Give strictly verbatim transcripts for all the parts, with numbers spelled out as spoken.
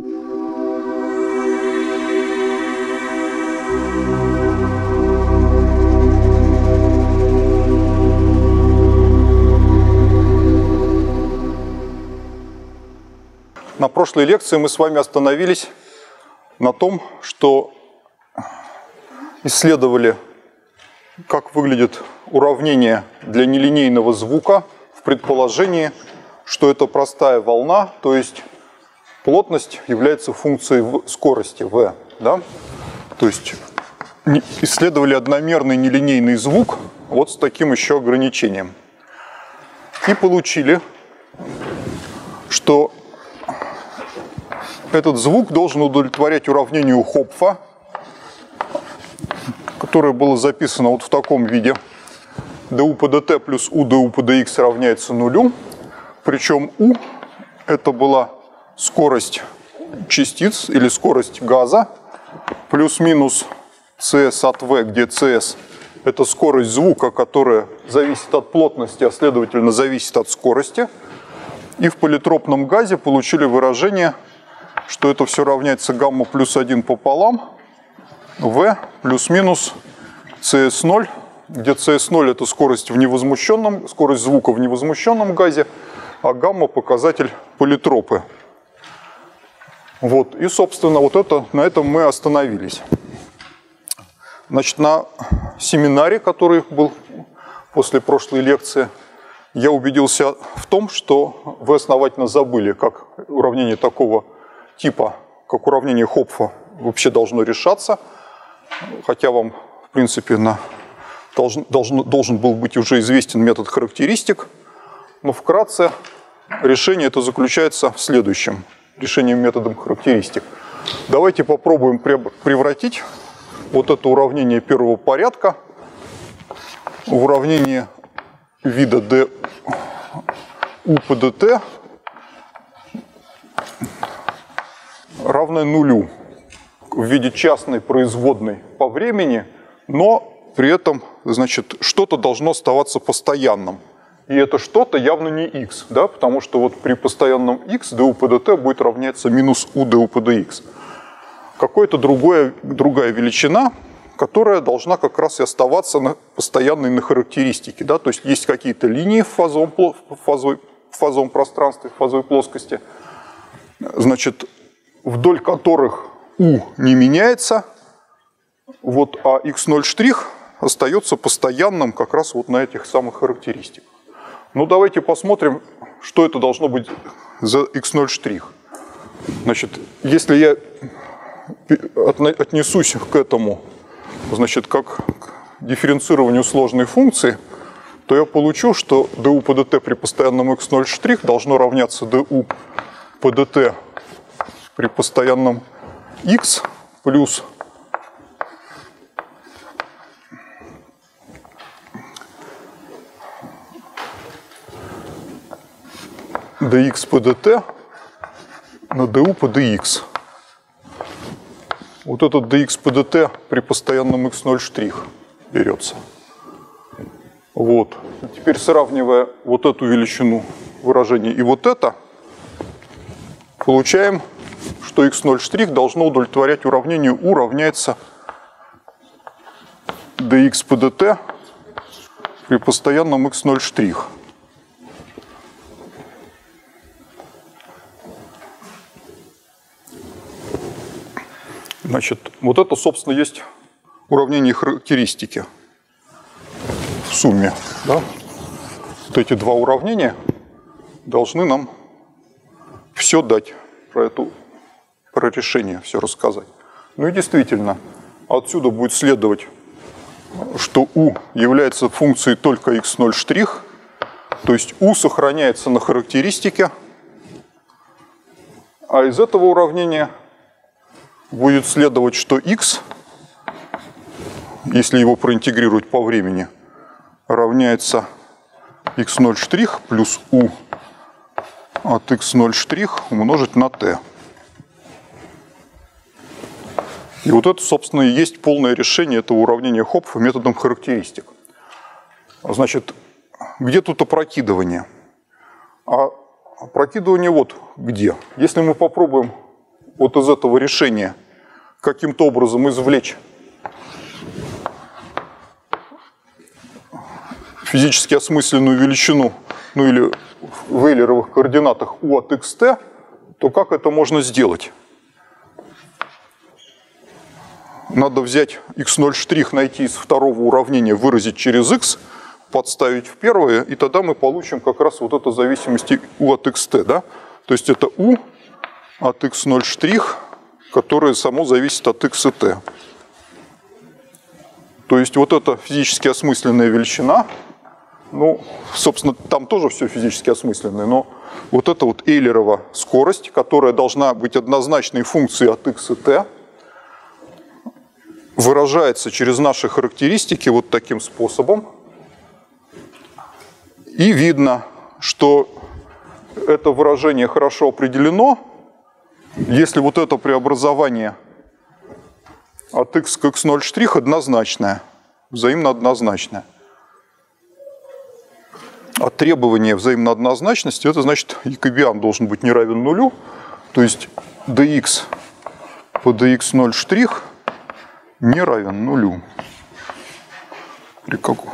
На прошлой лекции мы с вами остановились на том, что исследовали, как выглядит уравнение для нелинейного звука в предположении, что это простая волна, то есть плотность является функцией скорости v. Да? То есть исследовали одномерный нелинейный звук вот с таким еще ограничением. И получили, что этот звук должен удовлетворять уравнению Хопфа, которое было записано вот в таком виде. ду по dt плюс у ду по dx равняется нулю. Причем u это была скорость частиц или скорость газа плюс-минус cs от v, где cs это скорость звука, которая зависит от плотности, а следовательно зависит от скорости. И в политропном газе получили выражение, что это все равняется гамма плюс один пополам v плюс-минус си эс ноль, где си эс ноль это скорость в невозмущенном, скорость звука в невозмущенном газе, а гамма показатель политропы. Вот. И, собственно, вот это, на этом мы остановились. Значит, на семинаре, который был после прошлой лекции, я убедился в том, что вы основательно забыли, как уравнение такого типа, как уравнение Хопфа, вообще должно решаться, хотя вам, в принципе, на, должен, должен, должен был быть уже известен метод характеристик, но вкратце решение это заключается в следующем, решением методом характеристик. Давайте попробуем превратить вот это уравнение первого порядка в уравнение вида ду по dt равное нулю в виде частной производной по времени, но при этом, значит, что-то должно оставаться постоянным. И это что-то явно не x, да, потому что вот при постоянном x ду по dt будет равняться минус у ду по dx. Какая-то другая величина, которая должна как раз и оставаться на, постоянной на характеристике. Да? То есть есть какие-то линии в фазовом, в, фазовой, в фазовом пространстве, в фазовой плоскости, значит, вдоль которых u не меняется, вот, а икс ноль' остается постоянным как раз вот на этих самых характеристиках. Ну, давайте посмотрим, что это должно быть за икс ноль'. Значит, если я отнесусь к этому, значит, как к дифференцированию сложной функции, то я получу, что ду по dt при постоянном икс ноль' должно равняться ду по dt при постоянном x плюс dx по dt на ду по dx. Вот этот dx по dt при постоянном икс ноль' берется. Вот. Теперь сравнивая вот эту величину выражения и вот это, получаем, что икс ноль' должно удовлетворять уравнению u равняется dx по dt при постоянном икс ноль'. Значит, вот это, собственно, есть уравнение характеристики в сумме. Да? Вот эти два уравнения должны нам все дать, про, эту, про решение все рассказать. Ну и действительно, отсюда будет следовать, что u является функцией только икс ноль', то есть u сохраняется на характеристике, а из этого уравнения будет следовать, что x, если его проинтегрировать по времени, равняется икс ноль' плюс u от икс ноль' умножить на t. И вот это, собственно, и есть полное решение этого уравнения Хопфа методом характеристик. Значит, где тут опрокидывание? А опрокидывание вот где. Если мы попробуем вот из этого решения каким-то образом извлечь физически осмысленную величину, ну или в эйлеровых координатах u от xt, то как это можно сделать? Надо взять икс ноль', найти из второго уравнения, выразить через x, подставить в первое, и тогда мы получим как раз вот эту зависимость u от xt, да? То есть это u от икс ноль', которое само зависит от x и t. То есть вот эта физически осмысленная величина, ну, собственно, там тоже все физически осмысленное, но вот эта вот эйлерова скорость, которая должна быть однозначной функцией от x и t, выражается через наши характеристики вот таким способом. И видно, что это выражение хорошо определено, если вот это преобразование от x к икс ноль' однозначное, взаимно однозначное. А требование взаимно однозначности, это значит, якобиан должен быть не равен нулю, то есть dx по dx ноль' не равен нулю. При каком?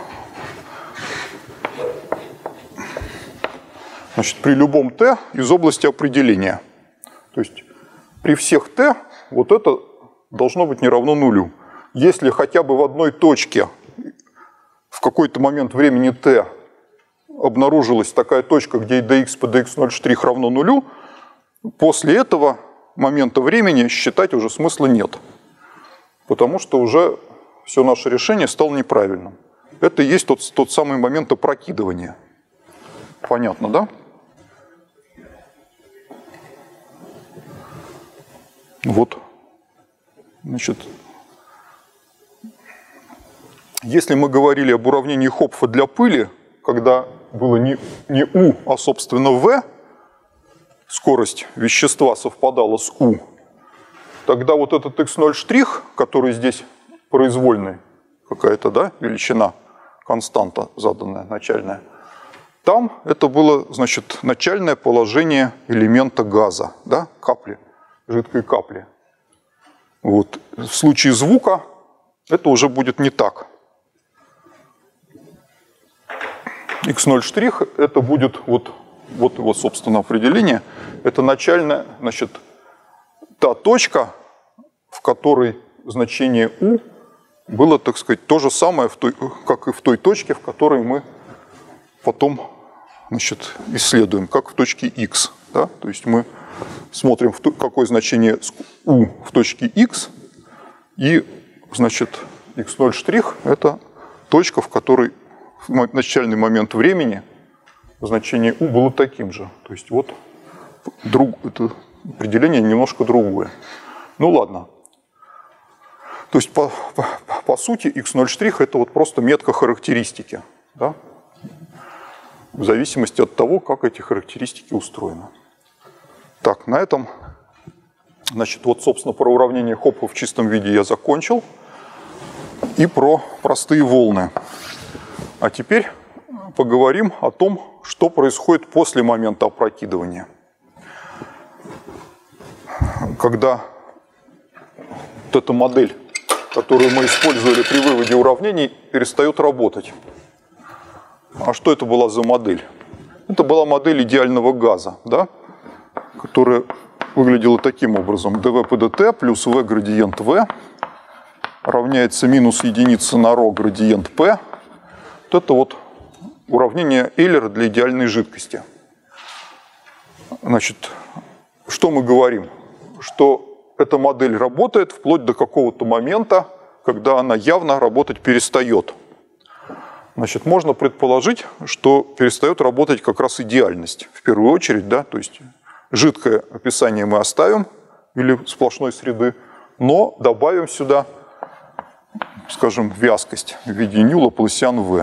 Значит, при любом t из области определения. То есть при всех t вот это должно быть не равно нулю. Если хотя бы в одной точке в какой-то момент времени t обнаружилась такая точка, где dx по dx ноль' равно нулю, после этого момента времени считать уже смысла нет. Потому что уже все наше решение стало неправильным. Это и есть тот, тот самый момент опрокидывания. Понятно, да? Вот. Значит, если мы говорили об уравнении Хопфа для пыли, когда было не, не U, а собственно V, скорость вещества совпадала с U, тогда вот этот икс ноль', который здесь произвольный, какая-то, да, величина, константа заданная, начальная, там это было, значит, начальное положение элемента газа, да, капли, жидкой капли. Вот. В случае звука это уже будет не так. икс ноль' это будет, вот, вот его, собственно, определение, это начальная, значит, та точка, в которой значение U было, так сказать, то же самое, в той, как и в той точке, в которой мы потом, значит, исследуем, как в точке X. Да? То есть мы смотрим, в то, какое значение U в точке X, и, значит, икс ноль' это точка, в которой в начальный момент времени значение U было таким же. То есть вот друг, это определение немножко другое. Ну ладно. То есть по, по, по сути икс ноль' это вот просто метка характеристики, да? В зависимости от того, как эти характеристики устроены. Так, на этом, значит, вот, собственно, про уравнение Хопфа в чистом виде я закончил. И про простые волны. А теперь поговорим о том, что происходит после момента опрокидывания. Когда вот эта модель, которую мы использовали при выводе уравнений, перестает работать. А что это была за модель? Это была модель идеального газа, да? Которая выглядела таким образом. dV по dt плюс V градиент V равняется минус единица на ρ градиент P. Вот это вот уравнение Эйлера для идеальной жидкости. Значит, что мы говорим? Что эта модель работает вплоть до какого-то момента, когда она явно работать перестает. Значит, можно предположить, что перестает работать как раз идеальность. В первую очередь, да, то есть жидкое описание мы оставим, или сплошной среды, но добавим сюда, скажем, вязкость в виде ню Лапласиан V.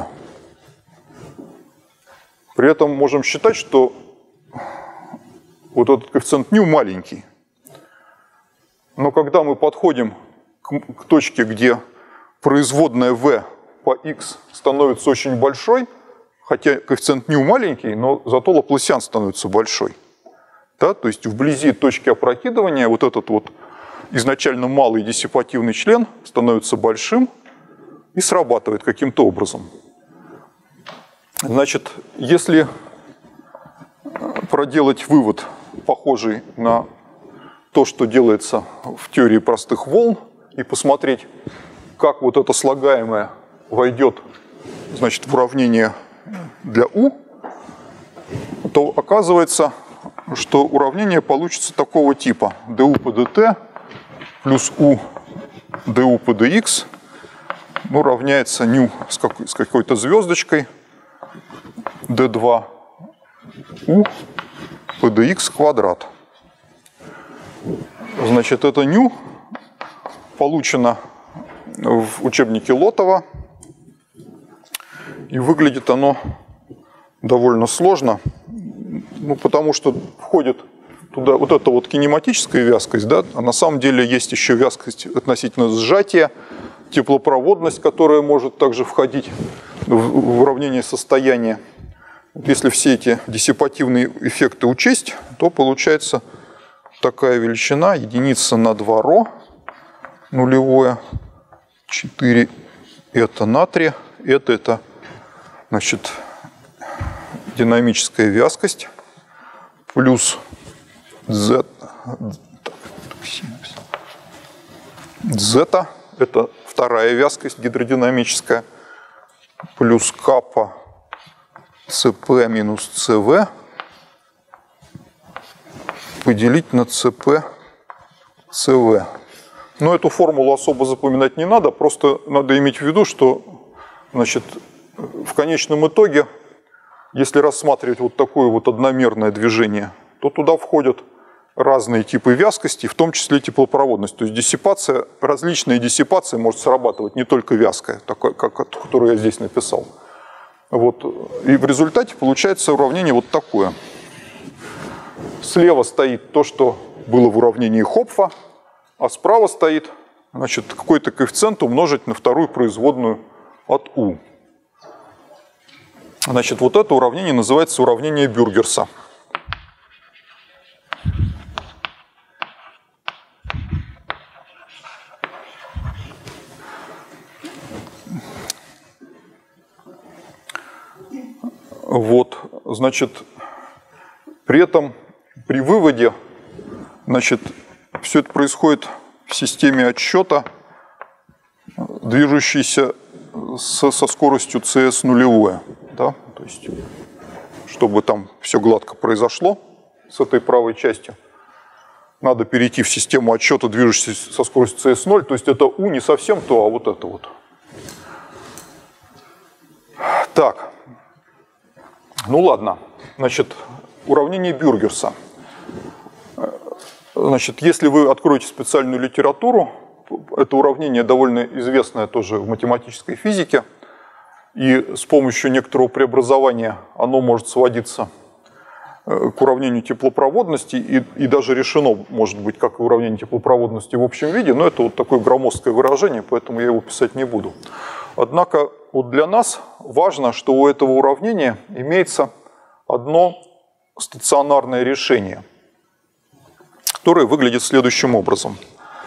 При этом можем считать, что вот этот коэффициент ню маленький. Но когда мы подходим к, к точке, где производная V по x становится очень большой, хотя коэффициент ню маленький, но зато Лапласиан становится большой. Да? То есть вблизи точки опрокидывания вот этот вот изначально малый диссипативный член становится большим и срабатывает каким-то образом. Значит, если проделать вывод, похожий на то, что делается в теории простых волн, и посмотреть, как вот это слагаемое войдет, значит, в уравнение для U, то оказывается, что уравнение получится такого типа: du по dt плюс u du по dx, ну, равняется ню с, какой- с какой-то звездочкой ди два у по dx квадрат. Значит, это ню получено в учебнике Лотова, и выглядит оно довольно сложно, ну, потому что входит туда вот эта вот кинематическая вязкость, да, а на самом деле есть еще вязкость относительно сжатия, теплопроводность, которая может также входить в уравнение состояния. Если все эти диссипативные эффекты учесть, то получается такая величина: единица на два ро, нулевое, четыре это натрия, это, это значит, динамическая вязкость, плюс z, zeta, это вторая вязкость гидродинамическая, плюс капа cp минус cv поделить на cp cv. Но эту формулу особо запоминать не надо, просто надо иметь в виду, что, значит, в конечном итоге, если рассматривать вот такое вот одномерное движение, то туда входят разные типы вязкости, в том числе теплопроводность. То есть диссипация, различная диссипация может срабатывать, не только вязкая, такая, как, которую я здесь написал. Вот. И в результате получается уравнение вот такое. Слева стоит то, что было в уравнении Хопфа, а справа стоит, значит, какой-то коэффициент умножить на вторую производную от U. Значит, вот это уравнение называется уравнение Бюргерса. Вот, значит, при этом при выводе, значит, все это происходит в системе отсчета, движущейся со, со скоростью си эс нулевое. Да? То есть, чтобы там все гладко произошло с этой правой частью, надо перейти в систему отсчета, движущейся со скоростью си эс ноль. То есть это U не совсем то, а вот это вот. Так. Ну ладно. Значит, уравнение Бюргерса. Значит, если вы откроете специальную литературу, это уравнение довольно известное тоже в математической физике, и с помощью некоторого преобразования оно может сводиться к уравнению теплопроводности, и, и даже решено, может быть, как и уравнение теплопроводности в общем виде, но это вот такое громоздкое выражение, поэтому я его писать не буду. Однако вот для нас важно, что у этого уравнения имеется одно стационарное решение, которое выглядит следующим образом.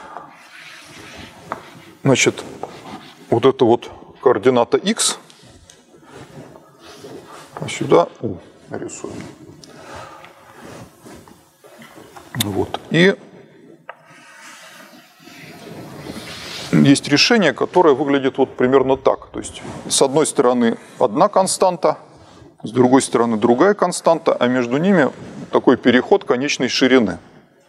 Значит, вот это вот координата x, а сюда U нарисуем. Вот. И есть решение, которое выглядит вот примерно так. То есть с одной стороны одна константа, с другой стороны другая константа, а между ними такой переход конечной ширины.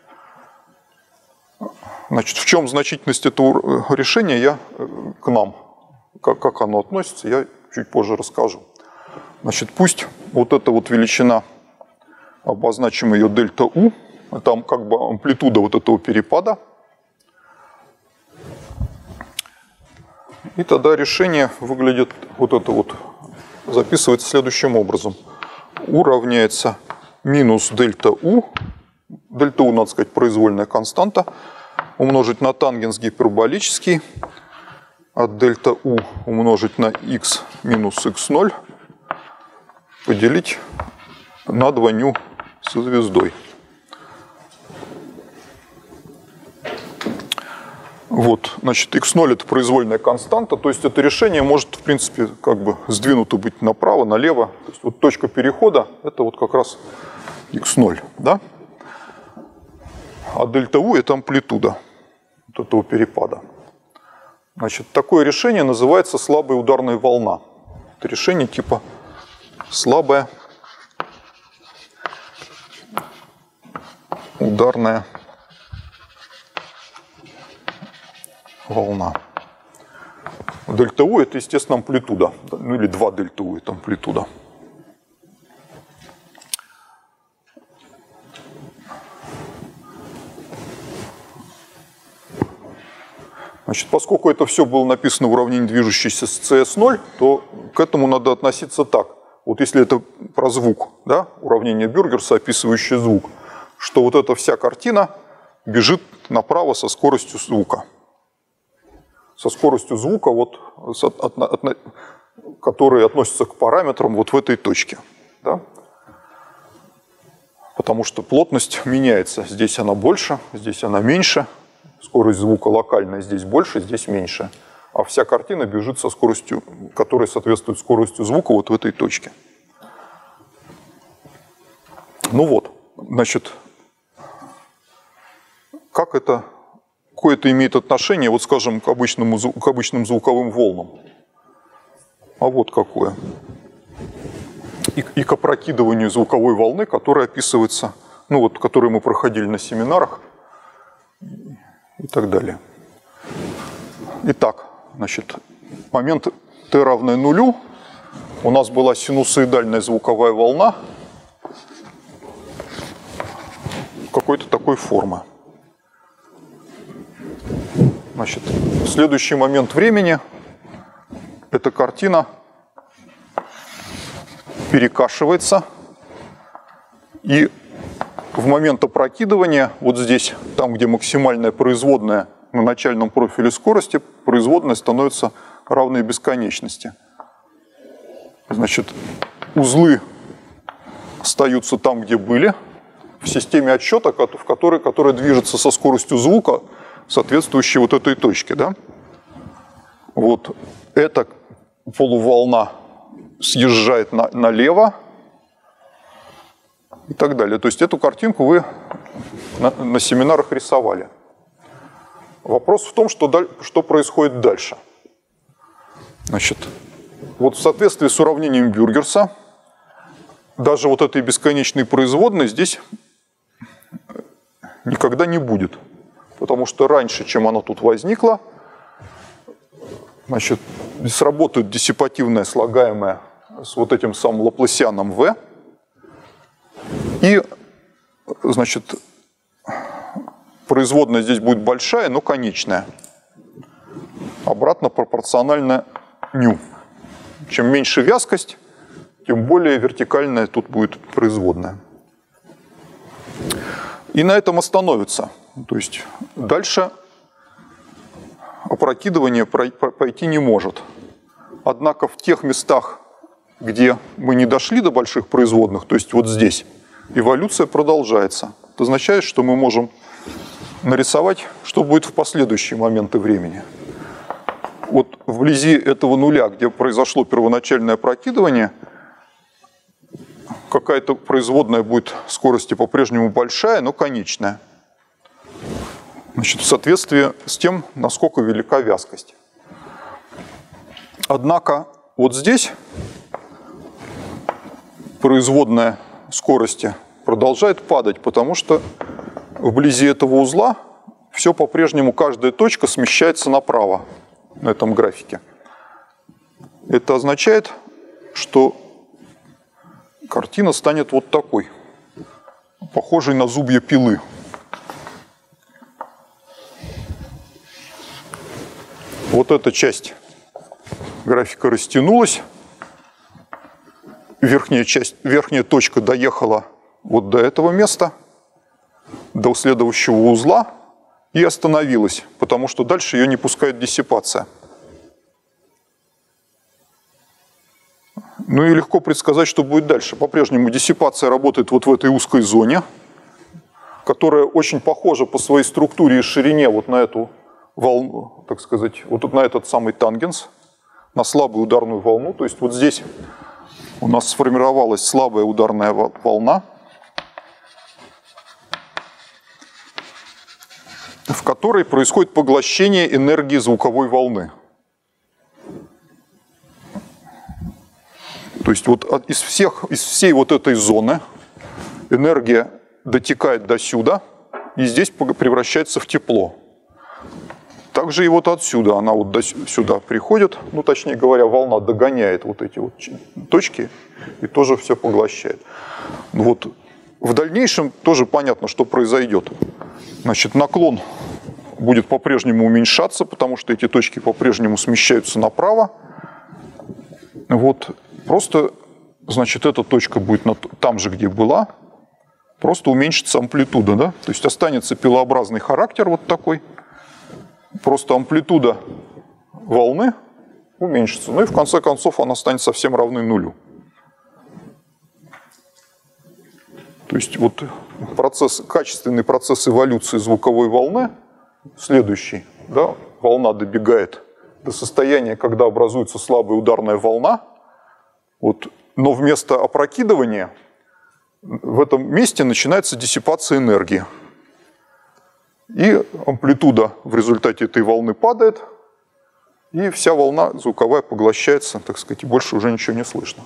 Значит, в чем значительность этого решения, я к нам, как, как оно относится, я чуть позже расскажу. Значит, пусть вот эта вот величина, обозначим ее дельта U, там как бы амплитуда вот этого перепада. И тогда решение выглядит, вот это вот, записывается следующим образом. U равняется минус дельта U, дельта U, надо сказать, произвольная константа, умножить на тангенс гиперболический от дельта U умножить на x минус икс ноль поделить на два ню со звездой. Вот, значит, икс ноль это произвольная константа, то есть это решение может, в принципе, как бы сдвинуто быть направо, налево. То есть вот точка перехода это вот как раз икс ноль, да? А дельта U это амплитуда вот этого перепада. Значит, такое решение называется слабая ударная волна. Это решение типа слабая ударная волна. Дельта U это, естественно, амплитуда. Ну или два дельта U это амплитуда. Значит, поскольку это все было написано в уравнении движущейся с си эс ноль, то к этому надо относиться так. Вот если это про звук, да, уравнение Бюргерса, описывающее звук, что вот эта вся картина бежит направо со скоростью звука. Со скоростью звука, вот, от, от, от, которые относятся к параметрам вот в этой точке. Да? Потому что плотность меняется. Здесь она больше, здесь она меньше. Скорость звука локальная здесь больше, здесь меньше. А вся картина бежит со скоростью, которая соответствует скорости звука вот в этой точке. Ну вот, значит, как это, какое это имеет отношение, вот скажем, к, обычному, к обычным звуковым волнам? А вот какое. И, и к опрокидыванию звуковой волны, которая описывается, ну вот, которую мы проходили на семинарах. И так далее. Итак, значит, момент t равное нулю у нас была синусоидальная звуковая волна какой-то такой формы. Значит, в следующий момент времени эта картина перекашивается, и в момент опрокидывания, вот здесь, там, где максимальная производная на начальном профиле скорости, производная становится равной бесконечности. Значит, узлы остаются там, где были, в системе отсчета, в которой, которая движется со скоростью звука, соответствующей вот этой точке. Да? Вот эта полуволна съезжает на, налево, и так далее. То есть эту картинку вы на, на семинарах рисовали. Вопрос в том, что, что происходит дальше. Значит, вот в соответствии с уравнением Бюргерса, даже вот этой бесконечной производной здесь никогда не будет. Потому что раньше, чем она тут возникла, значит, сработает диссипативное слагаемое с вот этим самым лапласианом v. И, значит, производная здесь будет большая, но конечная. Обратно пропорционально ню. Чем меньше вязкость, тем более вертикальная тут будет производная. И на этом остановится. То есть дальше опрокидывание пойти не может. Однако в тех местах, где мы не дошли до больших производных, то есть вот здесь, эволюция продолжается. Это означает, что мы можем нарисовать, что будет в последующие моменты времени. Вот вблизи этого нуля, где произошло первоначальное опрокидывание, какая-то производная будет скорости по-прежнему большая, но конечная. Значит, в соответствии с тем, насколько велика вязкость. Однако вот здесь производная скорости продолжает падать, потому что вблизи этого узла все по-прежнему, каждая точка смещается направо на этом графике. Это означает, что картина станет вот такой, похожей на зубья пилы. Вот эта часть графика растянулась, верхняя часть, верхняя точка доехала вот до этого места, до следующего узла и остановилась, потому что дальше ее не пускает диссипация. Ну и легко предсказать, что будет дальше. По-прежнему диссипация работает вот в этой узкой зоне, которая очень похожа по своей структуре и ширине вот на эту волну, так сказать, вот тут на этот самый тангенс, на слабую ударную волну. То есть вот здесь у нас сформировалась слабая ударная волна, в которой происходит поглощение энергии звуковой волны. То есть вот из, всех, из всей вот этой зоны энергия дотекает до сюда и здесь превращается в тепло. Также и вот отсюда она вот до сюда приходит, ну точнее говоря, волна догоняет вот эти вот точки и тоже все поглощает. Вот в дальнейшем тоже понятно, что произойдет. Значит, наклон будет по-прежнему уменьшаться, потому что эти точки по-прежнему смещаются направо. Вот просто, значит, эта точка будет там же, где была, просто уменьшится амплитуда, да? То есть останется пилообразный характер вот такой. Просто амплитуда волны уменьшится. Ну и в конце концов она станет совсем равной нулю. То есть вот процесс, качественный процесс эволюции звуковой волны следующий. Да? Волна добегает до состояния, когда образуется слабая ударная волна. Вот, но вместо опрокидывания в этом месте начинается диссипация энергии. И амплитуда в результате этой волны падает, и вся волна звуковая поглощается, так сказать, и больше уже ничего не слышно.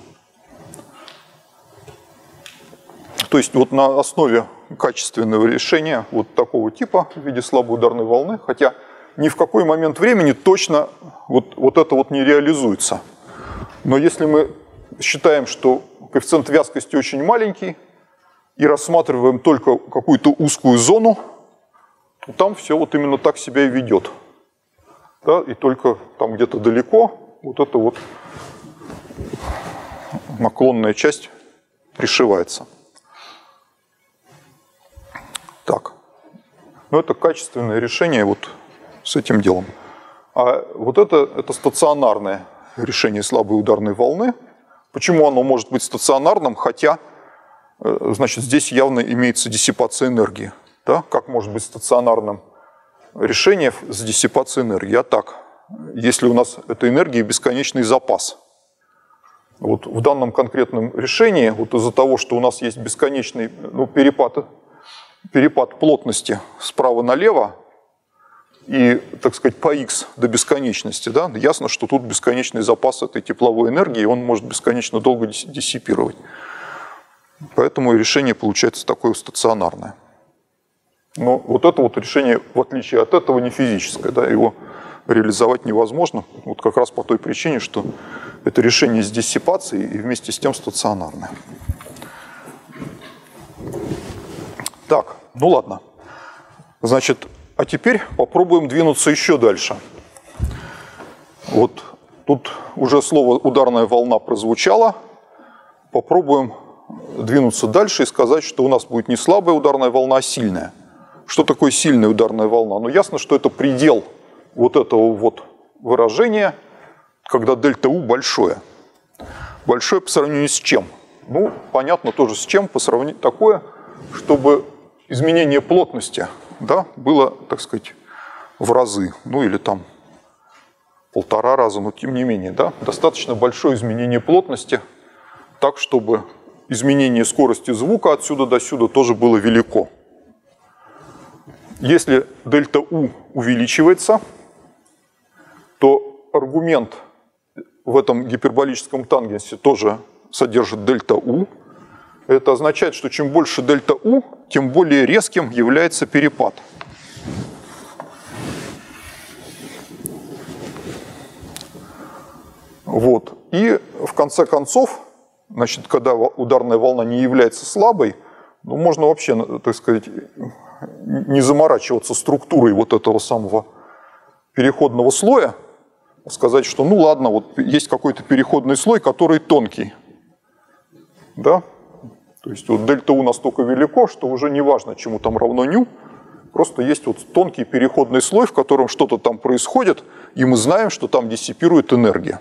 То есть вот на основе качественного решения вот такого типа в виде слабой ударной волны, хотя ни в какой момент времени точно вот, вот это вот не реализуется. Но если мы считаем, что коэффициент вязкости очень маленький, и рассматриваем только какую-то узкую зону, там все вот именно так себя и ведет. Да? И только там где-то далеко вот эта вот наклонная часть пришивается. Так. Ну, это качественное решение вот с этим делом. А вот это, это стационарное решение слабой ударной волны. Почему оно может быть стационарным, хотя, значит, здесь явно имеется диссипация энергии. Да? Как может быть стационарным решение с диссипацией энергии? А так, если у нас эта энергия бесконечный запас. Вот в данном конкретном решении, вот из-за того, что у нас есть бесконечный ну, перепад, перепад плотности справа налево и, так сказать, по х до бесконечности, да, ясно, что тут бесконечный запас этой тепловой энергии, и он может бесконечно долго диссипировать. Поэтому решение получается такое стационарное. Но вот это вот решение, в отличие от этого, не физическое. Да, его реализовать невозможно. Вот как раз по той причине, что это решение с диссипацией и вместе с тем стационарное. Так, ну ладно. Значит, а теперь попробуем двинуться еще дальше. Вот тут уже слово «ударная волна» прозвучало. Попробуем двинуться дальше и сказать, что у нас будет не слабая ударная волна, а сильная. Что такое сильная ударная волна? Ну, ясно, что это предел вот этого вот выражения, когда дельта У большое. Большое по сравнению с чем? Ну, понятно тоже с чем, по сравнению такое, чтобы изменение плотности, да, было, так сказать, в разы, ну или там полтора раза, но тем не менее, да, достаточно большое изменение плотности, так, чтобы изменение скорости звука отсюда до сюда тоже было велико. Если дельта У увеличивается, то аргумент в этом гиперболическом тангенсе тоже содержит дельта У. Это означает, что чем больше дельта У, тем более резким является перепад. Вот. И в конце концов, значит, когда ударная волна не является слабой, ну, можно вообще, так сказать, не заморачиваться структурой вот этого самого переходного слоя, сказать, что ну ладно, вот есть какой-то переходный слой, который тонкий. Да? То есть вот дельта У настолько велико, что уже не важно, чему там равно ню, просто есть вот тонкий переходный слой, в котором что-то там происходит, и мы знаем, что там диссипирует энергия.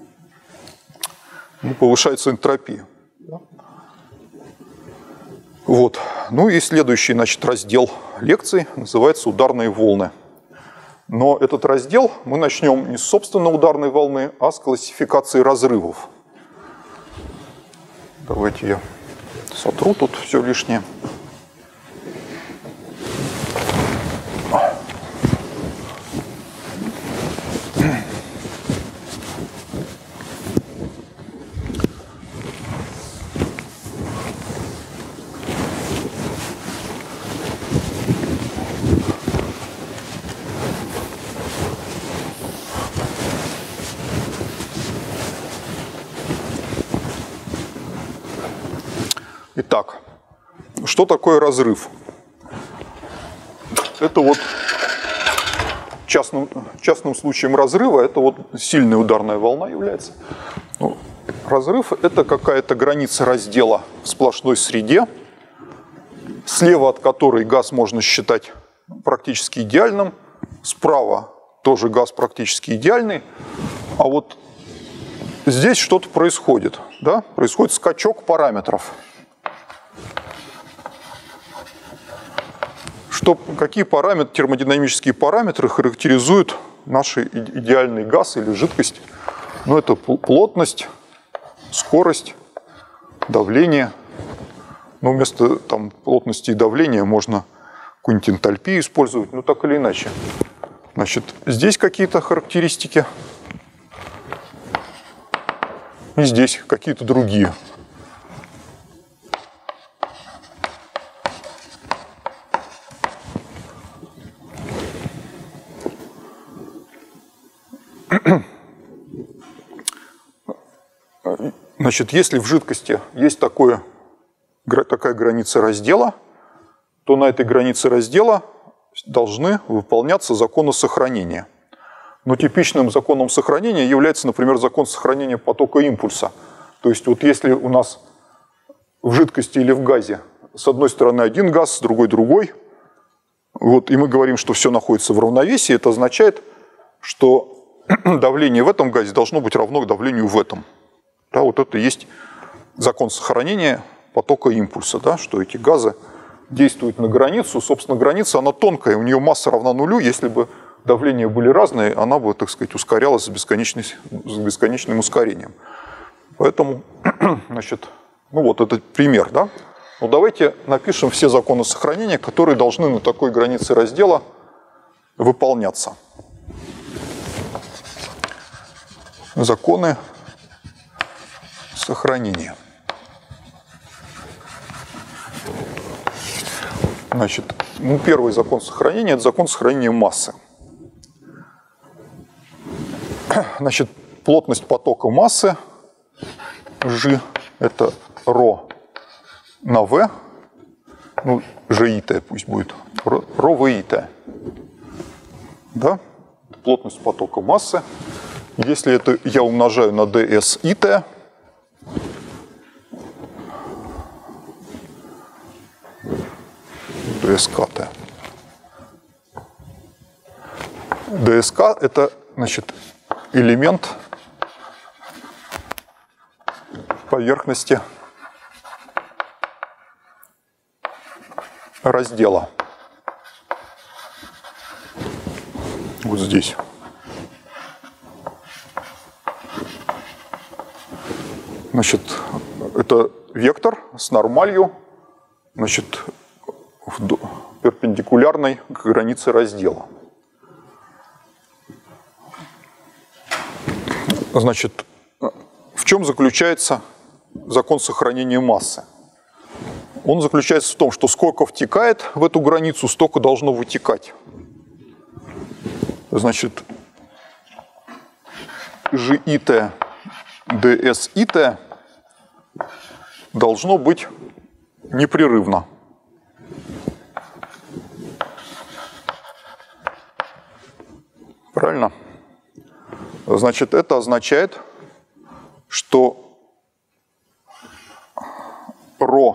Ну, повышается энтропия. Вот. Ну и следующий, значит, раздел лекций называется «Ударные волны». Но этот раздел мы начнем не с собственно ударной волны, а с классификации разрывов. Давайте я сотру тут все лишнее. Итак, что такое разрыв? Это вот частным, частным случаем разрыва, это вот сильная ударная волна является. Ну, разрыв – это какая-то граница раздела в сплошной среде, слева от которой газ можно считать практически идеальным, справа тоже газ практически идеальный, а вот здесь что-то происходит, да? Происходит скачок параметров. Что, какие параметры, термодинамические параметры характеризуют наш идеальный газ или жидкость? Ну, это плотность, скорость, давление. Но вместо там, плотности и давления можно какую-нибудь энтальпию использовать, ну так или иначе. Значит, здесь какие-то характеристики, и здесь какие-то другие. Значит, если в жидкости есть такое, такая граница раздела, то на этой границе раздела должны выполняться законы сохранения. Но типичным законом сохранения является, например, закон сохранения потока импульса. То есть вот если у нас в жидкости или в газе с одной стороны один газ, с другой другой, вот, и мы говорим, что все находится в равновесии, это означает, что давление в этом газе должно быть равно давлению в этом. Да, вот это и есть закон сохранения потока импульса, да, что эти газы действуют на границу. Собственно, граница, она тонкая, у нее масса равна нулю. Если бы давления были разные, она бы, так сказать, ускорялась с, бесконечной, с бесконечным ускорением. Поэтому, значит, ну вот это пример, да. Ну давайте напишем все законы сохранения, которые должны на такой границе раздела выполняться. Законы сохранения. Значит, ну, первый закон сохранения – это закон сохранения массы. Значит, плотность потока массы G – это ρ на V, ну, ЖИТ пусть будет, ρ в ИТ. Да? Плотность потока массы. Если это я умножаю на ds ит, dsk. dsk это, значит, элемент поверхности раздела. Вот здесь. Значит, это вектор с нормалью, значит, перпендикулярной к границе раздела. Значит, в чем заключается закон сохранения массы? Он заключается в том, что сколько втекает в эту границу, столько должно вытекать. Значит, ЖИТ, ДСИТ должно быть непрерывно. Правильно? Значит, это означает, что ρ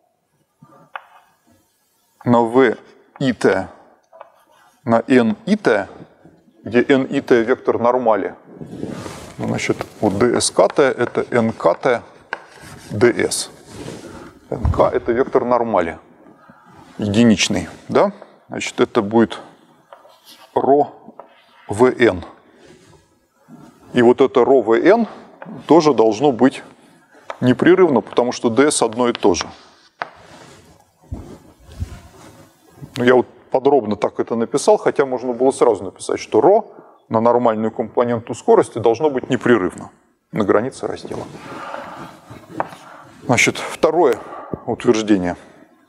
на v ит на n ит, где n ит вектор нормали, значит, вот dSkt это nkt ds. эн ка это вектор нормали, единичный, да? Значит, это будет ρ вэ эн. И вот это ρ вэ эн тоже должно быть непрерывно, потому что ds одно и то же. Ну, я вот подробно так это написал, хотя можно было сразу написать, что ρ на нормальную компоненту скорости должно быть непрерывно на границе раздела. Значит, второе утверждение.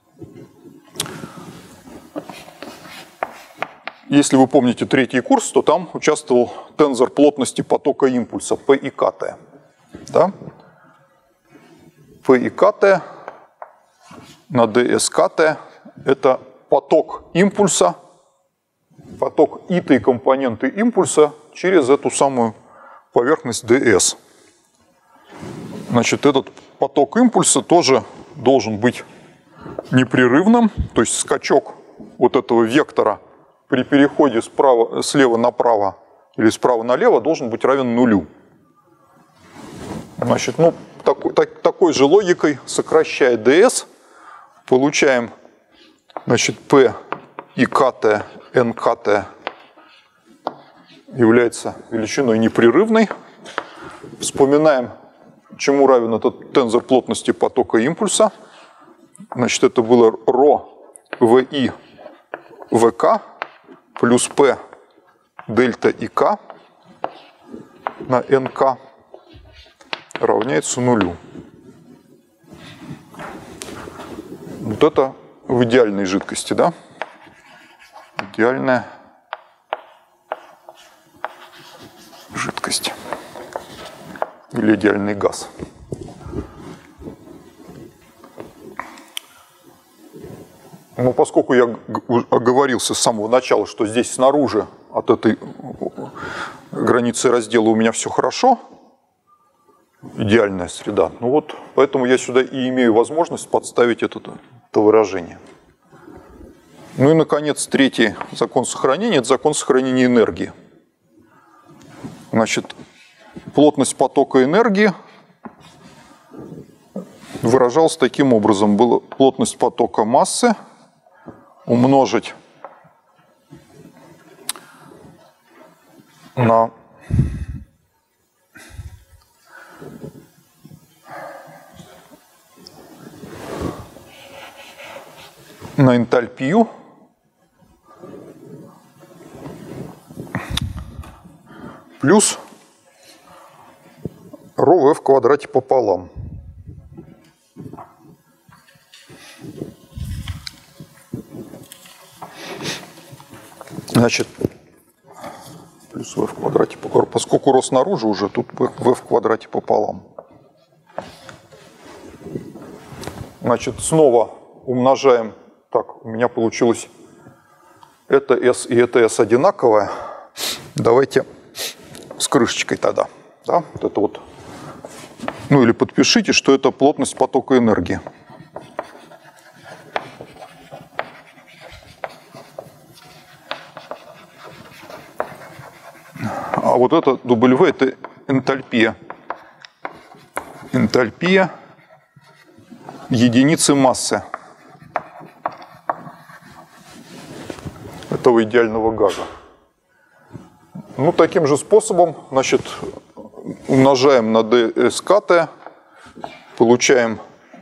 Если вы помните третий курс, то там участвовал тензор плотности потока импульса P и КТ. Да? P и КТ на ds КТ – это поток импульса, поток итой компоненты импульса через эту самую поверхность ds. Значит, этот поток импульса тоже должен быть непрерывным, то есть скачок вот этого вектора при переходе справа, слева направо или справа налево должен быть равен нулю. Значит, ну, такой, так, такой же логикой, сокращая ds, получаем, значит, P и КТ, эн ка тэ является величиной непрерывной. Вспоминаем, чему равен этот тензор плотности потока импульса. Значит, это было ρ вэ и вэ ка плюс P дельта и К на эн ка равняется нулю. Вот это в идеальной жидкости, да? Идеальная жидкость. Или идеальный газ. Но поскольку я оговорился с самого начала, что здесь снаружи от этой границы раздела у меня все хорошо, идеальная среда, ну вот поэтому я сюда и имею возможность подставить это, это выражение. Ну и, наконец, третий закон сохранения – это закон сохранения энергии. Значит, плотность потока энергии выражалась таким образом. Была плотность потока массы умножить на на энтальпию плюс ρv в квадрате пополам. Значит, плюс v в квадрате пополам. Поскольку ρ снаружи уже, тут v в квадрате пополам. Значит, снова умножаем. Так, у меня получилось это s и это s одинаковое. Давайте с крышечкой тогда. Да? Вот это вот. Ну или подпишите, что это плотность потока энергии. А вот это W – это энтальпия. Энтальпия единицы массы этого идеального газа. Ну, таким же способом, значит, умножаем на ds КТ, получаем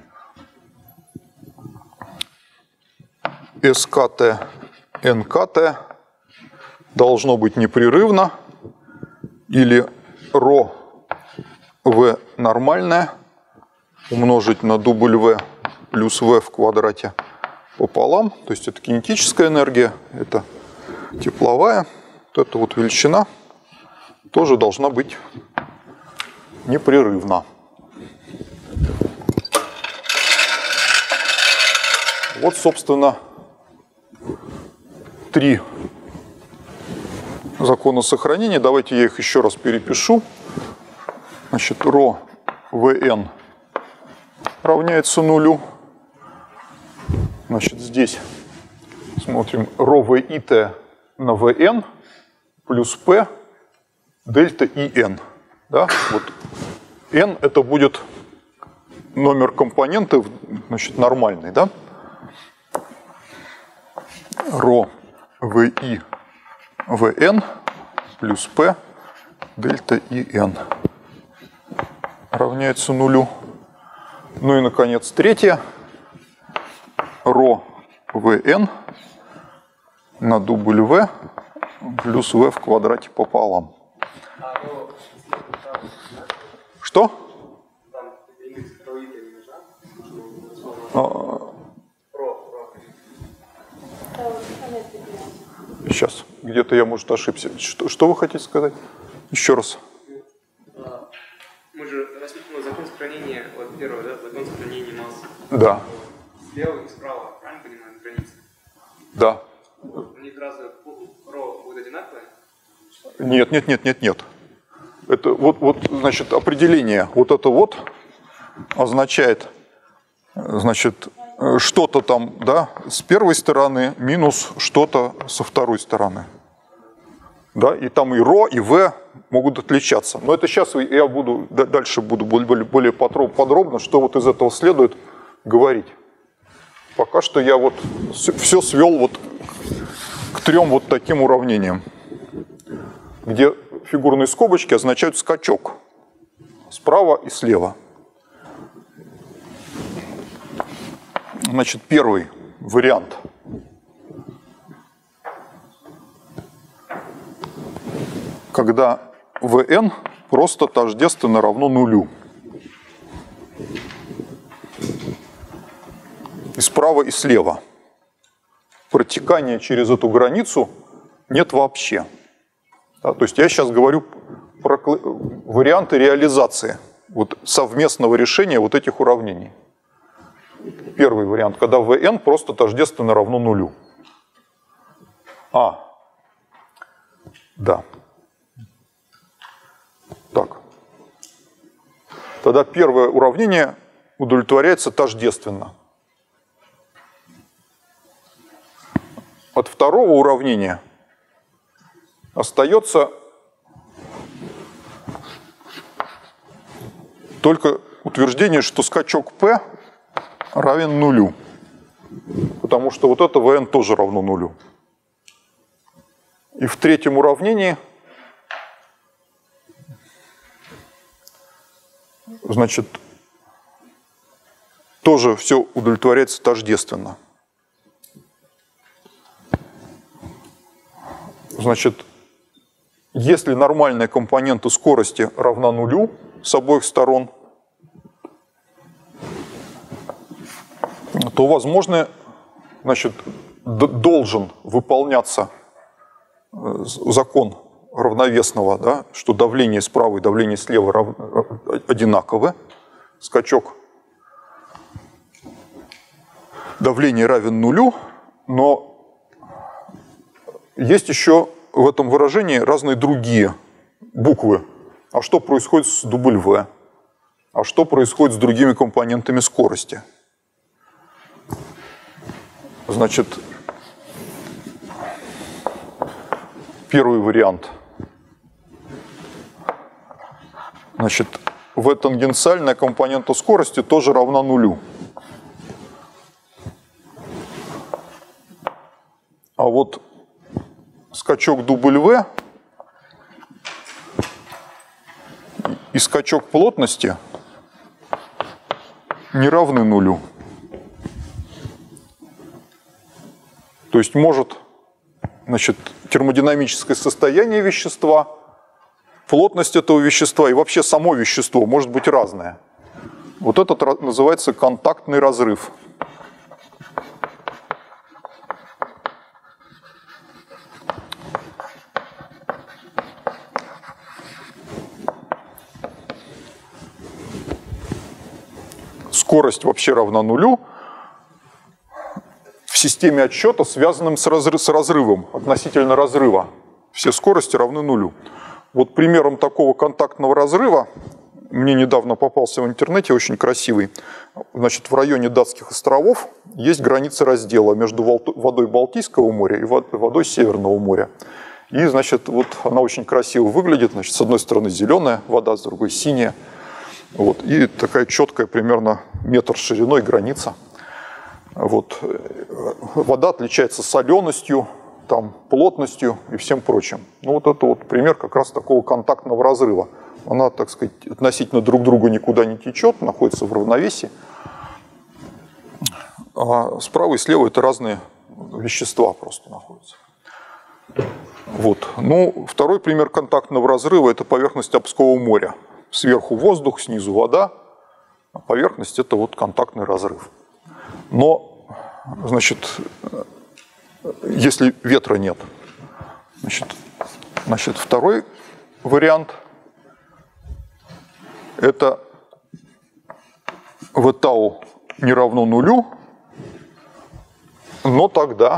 СКТ, НКТ должно быть непрерывно, или ρ v нормальное умножить на W плюс v в квадрате пополам, то есть это кинетическая энергия, это тепловая. Вот эта вот величина тоже должна быть непрерывна. Вот, собственно, три закона сохранения. Давайте я их еще раз перепишу. Значит, ρ Vn равняется нулю. Значит, здесь смотрим ρ Vit на Vn плюс P дельта И N. Да? Вот N это будет номер компонентов, значит, нормальный, да? Ро ви vn плюс p дельта ин равняется нулю. Ну и, наконец, третье. Ро vn на дубль v плюс v в квадрате пополам. Что? Сейчас, где-то я, может, ошибся. Что, что вы хотите сказать? Еще раз. Мы же рассмотрели закон сохранения, вот первый, да, закон сохранения массы. Да. Слева и справа, правильно понимаю, границы? Да. У них разве ро будет одинаковое? Нет, нет, нет, нет, нет. Это вот, вот, значит, определение. Вот это вот означает, значит, что-то там, да, с первой стороны минус что-то со второй стороны. Да, и там и ро, и в могут отличаться. Но это сейчас я буду, дальше буду более, более подробно, что вот из этого следует говорить. Пока что я вот все свел вот к трем вот таким уравнениям, где фигурные скобочки означают скачок справа и слева. Значит, первый вариант. Когда vn просто тождественно равно нулю. И справа, и слева. Протекания через эту границу нет вообще. Да, то есть я сейчас говорю про варианты реализации вот совместного решения вот этих уравнений. Первый вариант, когда vn просто тождественно равно нулю. А. Да. Так. Тогда первое уравнение удовлетворяется тождественно. От второго уравнения остается только утверждение, что скачок p равен нулю. Потому что вот это vn тоже равно нулю. И в третьем уравнении, значит, тоже все удовлетворяется тождественно. Значит, если нормальная компонента скорости равна нулю с обоих сторон, то, возможно, значит, должен выполняться закон равновесного, да, что давление справа и давление слева рав... одинаковы. Скачок давления равен нулю, но есть еще в этом выражении разные другие буквы. А что происходит с дубль V? А что происходит с другими компонентами скорости? Значит, первый вариант. Значит, V тангенциальная компонента скорости тоже равна нулю. А вот скачок дубль V и скачок плотности не равны нулю. То есть может, значит, термодинамическое состояние вещества, плотность этого вещества и вообще само вещество может быть разное. Вот это называется контактный разрыв. Скорость вообще равна нулю в системе отсчета, связанном с, разрыв, с разрывом, относительно разрыва. Все скорости равны нулю. Вот примером такого контактного разрыва мне недавно попался в интернете, очень красивый. Значит, в районе Датских островов есть граница раздела между водой Балтийского моря и водой Северного моря. И, значит, вот она очень красиво выглядит. Значит, с одной стороны зеленая вода, с другой синяя. Вот. И такая четкая, примерно метр шириной граница. Вот. Вода отличается соленостью, там, плотностью и всем прочим. Ну, вот это вот пример как раз такого контактного разрыва. Она, так сказать, относительно друг к другу никуда не течет, находится в равновесии. А справа и слева это разные вещества просто находятся. Вот. Ну, второй пример контактного разрыва – это поверхность Обского моря. Сверху воздух, снизу вода, а поверхность – это вот контактный разрыв. Но, значит, если ветра нет, значит, значит второй вариант – это вэ тау не равно нулю, но тогда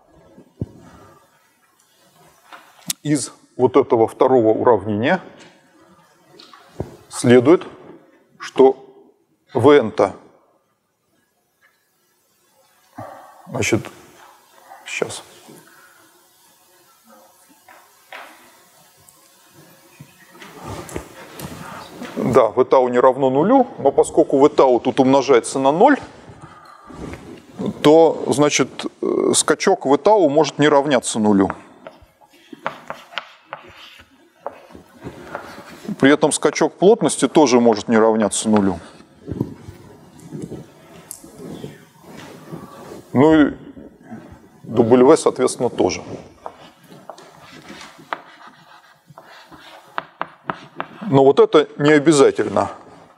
из вот этого второго уравнения следует, что Vn-то, значит, сейчас, да, вэ тау не равно нулю, но поскольку вэ тау тут умножается на ноль, то, значит, скачок вэ тау может не равняться нулю. При этом скачок плотности тоже может не равняться нулю. Ну и W, соответственно, тоже. Но вот это не обязательно.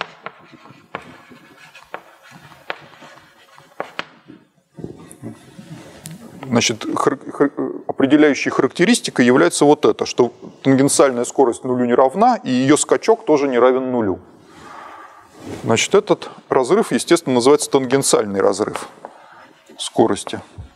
Значит, хар- хар- определяющей характеристикой является вот это, что тангенциальная скорость нулю не равна, и ее скачок тоже не равен нулю. Значит, этот разрыв, естественно, называется тангенциальный разрыв скорости.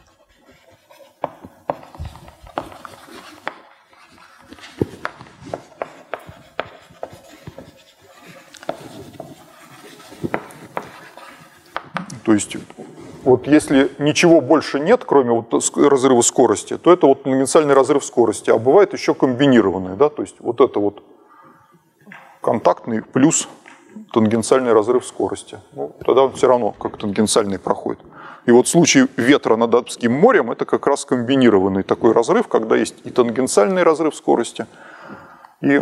То есть, вот если ничего больше нет, кроме вот разрыва скорости, то это вот тангенциальный разрыв скорости. А бывает еще комбинированный, да, то есть вот это вот контактный плюс тангенциальный разрыв скорости. Ну, тогда он все равно как тангенциальный проходит. И вот в случае ветра над Обским морем это как раз комбинированный такой разрыв, когда есть и тангенциальный разрыв скорости, и,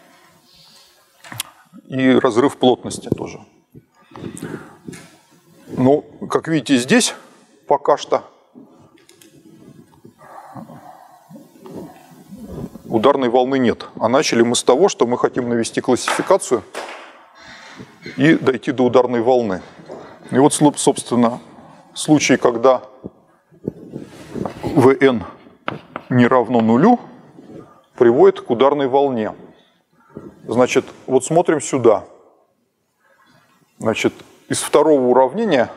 и разрыв плотности тоже. Ну, как видите, здесь пока что ударной волны нет. А начали мы с того, что мы хотим навести классификацию и дойти до ударной волны. И вот, собственно, случай, когда Vn не равно нулю, приводит к ударной волне. Значит, вот смотрим сюда. Значит, из второго уравнения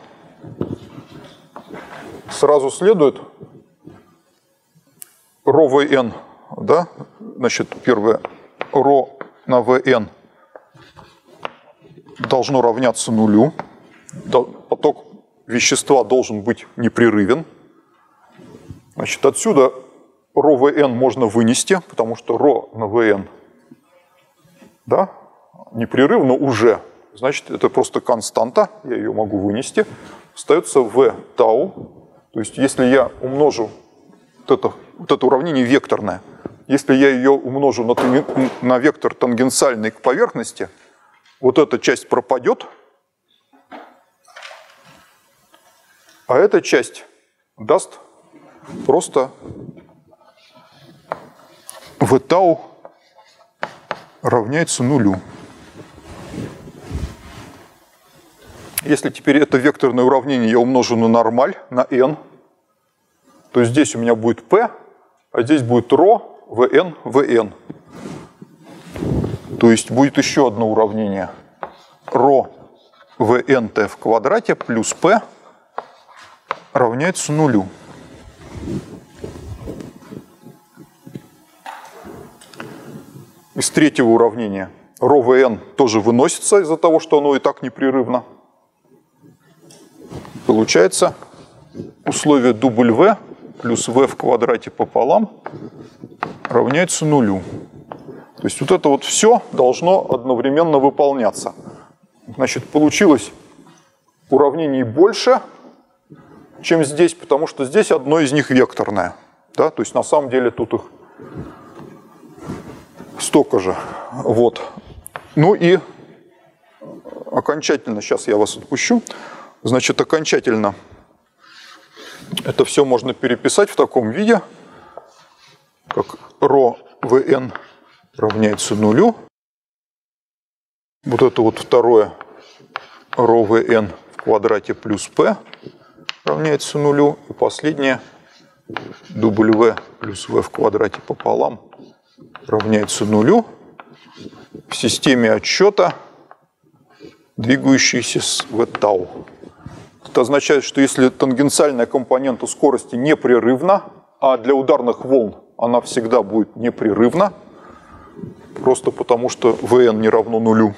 сразу следует ρVn, да? Значит, первое, ρ на Vn должно равняться нулю. Поток вещества должен быть непрерывен. Значит, отсюда ρVn можно вынести, потому что ρ на Vn, да, непрерывно уже. Значит, это просто константа, я ее могу вынести. Остается v тау. То есть, если я умножу вот это, вот это уравнение векторное, если я ее умножу на, на вектор тангенциальный к поверхности, вот эта часть пропадет, а эта часть даст просто v тау равняется нулю. Если теперь это векторное уравнение я умножу на нормаль, на n, то здесь у меня будет p, а здесь будет ρ, vn, vn. То есть будет еще одно уравнение. ρ vnt в квадрате плюс p равняется нулю. Из третьего уравнения ρvn тоже выносится из-за того, что оно и так непрерывно. Получается условие W плюс v в квадрате пополам равняется нулю. То есть вот это вот все должно одновременно выполняться. Значит, получилось уравнений больше, чем здесь, потому что здесь одно из них векторное. Да? То есть на самом деле тут их столько же. Вот. Ну и окончательно, сейчас я вас отпущу, значит, окончательно это все можно переписать в таком виде, как ρ в n равняется нулю. Вот это вот второе ρ в n в квадрате плюс p равняется нулю. И последнее w плюс v в квадрате пополам равняется нулю в системе отсчета, двигающейся с v тау. Это означает, что если тангенциальная компонента скорости непрерывна, а для ударных волн она всегда будет непрерывна, просто потому что vn не равно нулю,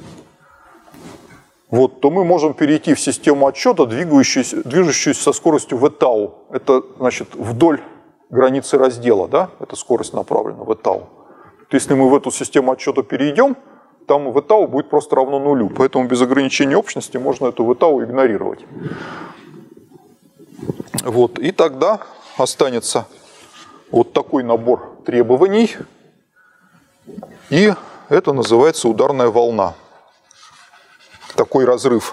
вот, то мы можем перейти в систему отсчета, двигающуюся, движущуюся со скоростью v тау. Это значит вдоль границы раздела, да? Эта скорость направлена v тау. Если мы в эту систему отсчета перейдем, там v тау будет просто равно нулю. Поэтому без ограничения общности можно эту v тау игнорировать. Вот, и тогда останется вот такой набор требований. И это называется ударная волна. Такой разрыв.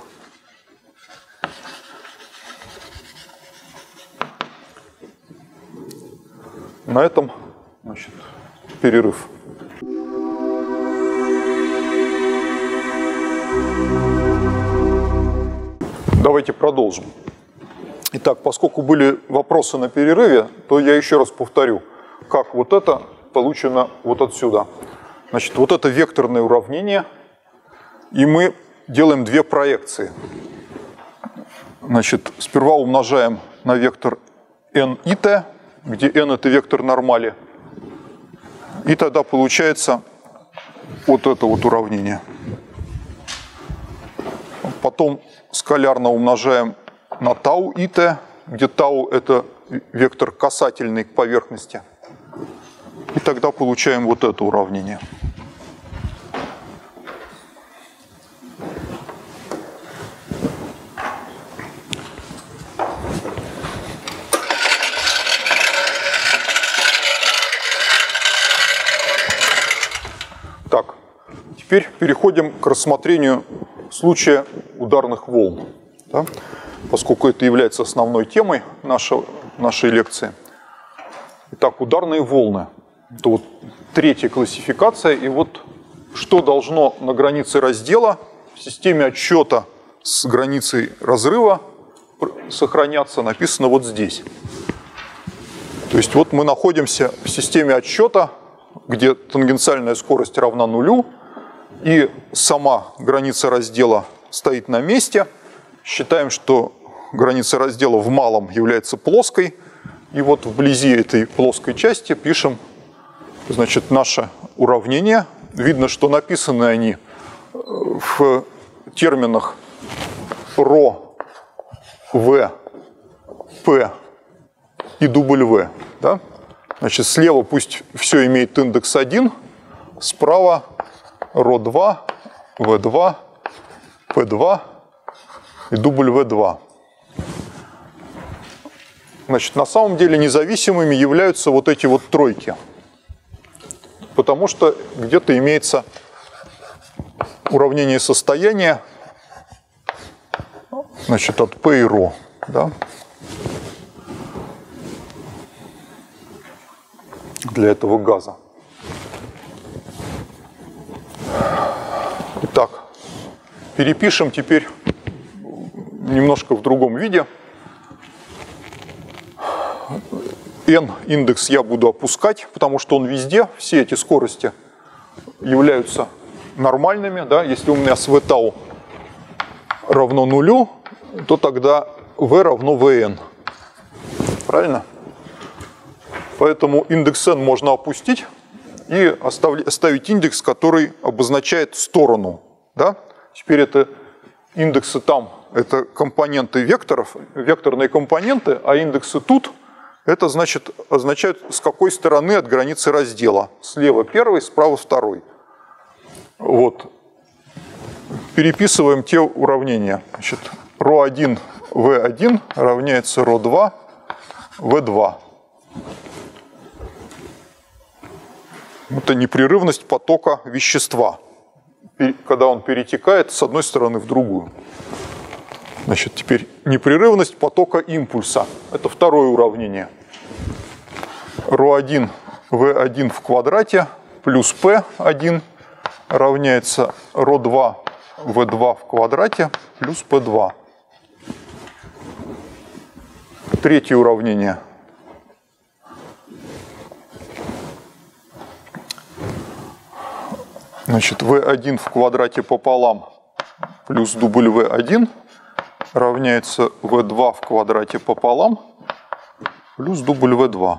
На этом, значит, перерыв. Давайте продолжим. Итак, поскольку были вопросы на перерыве, то я еще раз повторю, как вот это получено вот отсюда. Значит, вот это векторное уравнение, и мы делаем две проекции. Значит, сперва умножаем на вектор n и t, где n это вектор нормали, и тогда получается вот это вот уравнение. Потом скалярно умножаем на тау и t, где тау это вектор касательный к поверхности. И тогда получаем вот это уравнение. Так, теперь переходим к рассмотрению случая ударных волн, да? Поскольку это является основной темой нашего, нашей лекции. Итак, ударные волны. Это вот третья классификация. И вот что должно на границе раздела в системе отсчета с границей разрыва сохраняться, написано вот здесь. То есть вот мы находимся в системе отсчета, где тангенциальная скорость равна нулю, и сама граница раздела стоит на месте. Считаем, что граница раздела в малом является плоской. И вот вблизи этой плоской части пишем, значит, наше уравнение. Видно, что написаны они в терминах ρ, v, p и w. Да? Значит, слева пусть все имеет индекс один, справа ро два, вэ два, пэ два и дабл ю два. Значит, на самом деле независимыми являются вот эти вот тройки, потому что где-то имеется уравнение состояния, значит, от P и ρ, да, для этого газа. Итак, перепишем теперь немножко в другом виде. N индекс я буду опускать, потому что он везде, все эти скорости являются нормальными. Да? Если у меня с v тау равно нулю, то тогда v равно vn. Правильно? Поэтому индекс n можно опустить и оставить индекс, который обозначает сторону. Да? Теперь это индексы там, это компоненты векторов, векторные компоненты, а индексы тут, это значит, означает, с какой стороны от границы раздела. Слева первый, справа второй. Вот. переписываем те уравнения. Значит, ро один вэ один равняется ро два вэ два. Это непрерывность потока вещества, когда он перетекает с одной стороны в другую. Значит, теперь непрерывность потока импульса. Это второе уравнение. ро один вэ один в квадрате плюс пэ один равняется ро два вэ два в квадрате плюс пэ два. Третье уравнение. Значит, вэ один в квадрате пополам плюс дубль вэ один равняется вэ два в квадрате пополам плюс дубль вэ два.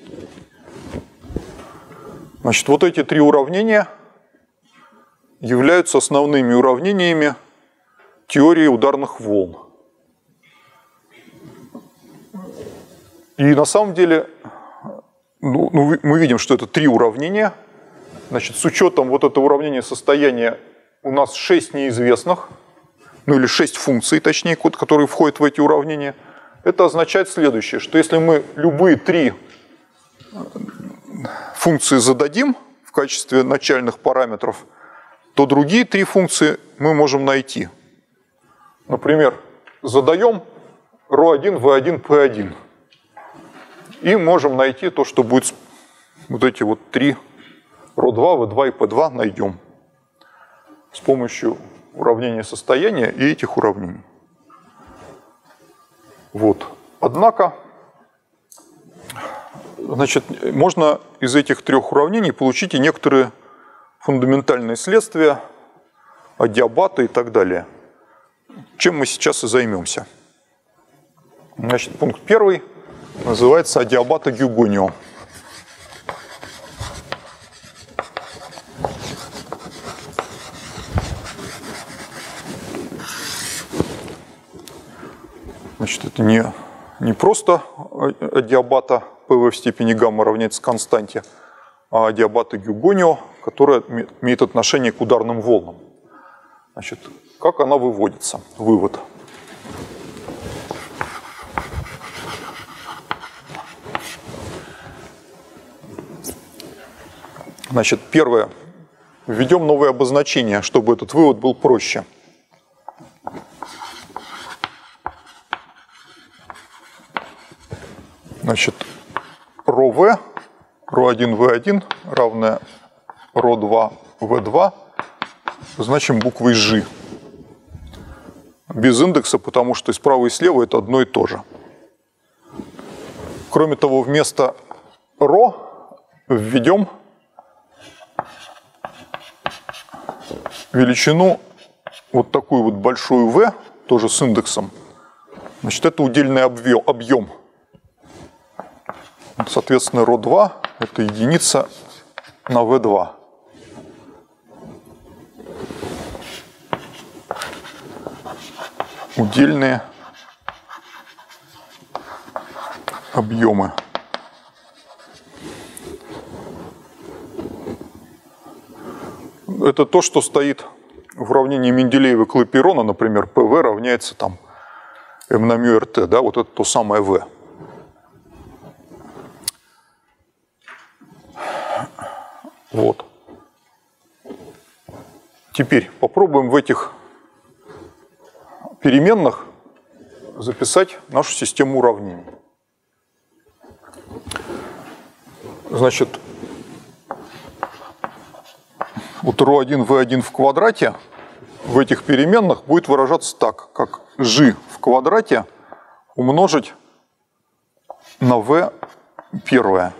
Значит, вот эти три уравнения являются основными уравнениями теории ударных волн. И на самом деле ну, ну, мы видим, что это три уравнения. Значит, с учетом вот этого уравнения состояния у нас шесть неизвестных, ну или шесть функций, точнее, которые входят в эти уравнения. Это означает следующее, что если мы любые три функции зададим в качестве начальных параметров, то другие три функции мы можем найти. Например, задаем ро один вэ один пэ один. И можем найти то, что будет вот эти вот три ро два вэ два и пэ два найдем с помощью уравнения состояния и этих уравнений. Вот. Однако, значит, можно из этих трех уравнений получить и некоторые фундаментальные следствия, адиабаты и так далее. Чем мы сейчас и займемся. Значит, пункт первый называется адиабата Гюгонио. Значит, это не, не просто адиабата пэ вэ в степени гамма равняется константе, а адиабата Гюгонио, которая имеет отношение к ударным волнам. Значит, как она выводится? Вывод. Значит, первое. Введем новое обозначение, чтобы этот вывод был проще. Значит, ро-В, ро один вэ один равное ро два вэ два, значим буквой Ж. Без индекса, потому что и справа и слева это одно и то же. Кроме того, вместо ро введем величину вот такую вот большую V, тоже с индексом. Значит, это удельный объем. Соответственно, ро два это единица на вэ два. Удельные объемы. Это то, что стоит в уравнении Менделеева-Клапейрона, например, пэ вэ равняется там m на μ РТ, да, вот это то самое V. Вот. Теперь попробуем в этих переменных записать нашу систему уравнений. Значит, вот ро один вэ один в квадрате в этих переменных будет выражаться так, как Ж в квадрате умножить на V первое.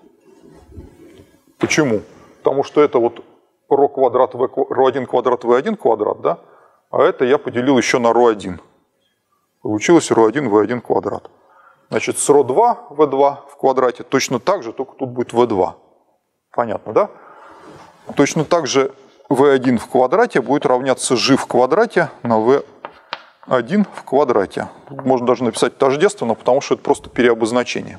Почему? Потому что это вот ро квадрат v, ро один квадрат вэ один квадрат, да? А это я поделил еще на ро один. Получилось ро один вэ один квадрат. Значит, с ро два вэ два в квадрате точно так же, только тут будет вэ два. Понятно, да? Точно так же вэ один в квадрате будет равняться Ж в квадрате на вэ один в квадрате. Тут можно даже написать тождественно, потому что это просто переобозначение.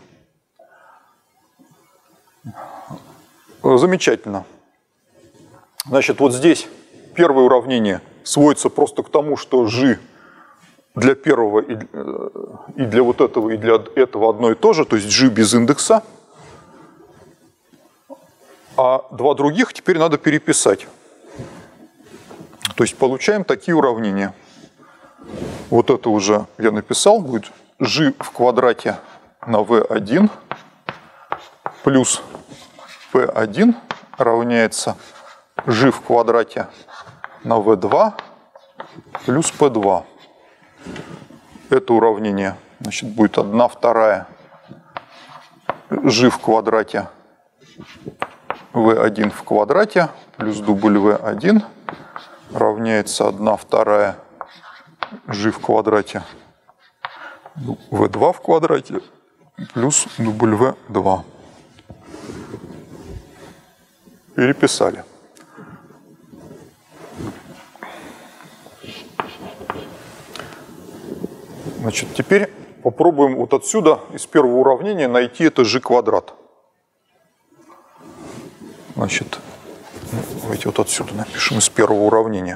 Замечательно. Значит, вот здесь первое уравнение сводится просто к тому, что g для первого и, и для вот этого, и для этого одно и то же, то есть g без индекса. А два других теперь надо переписать. То есть получаем такие уравнения. Вот это уже я написал, будет g в квадрате на вэ один плюс пэ один равняется g в квадрате на вэ два плюс пэ два. Это уравнение, значит, будет одна вторая g в квадрате вэ один в квадрате плюс дубль вэ один равняется одна вторая g в квадрате вэ два в квадрате плюс дубль вэ два. Переписали. Значит, теперь попробуем вот отсюда, из первого уравнения, найти это g квадрат. Значит, давайте вот отсюда напишем из первого уравнения.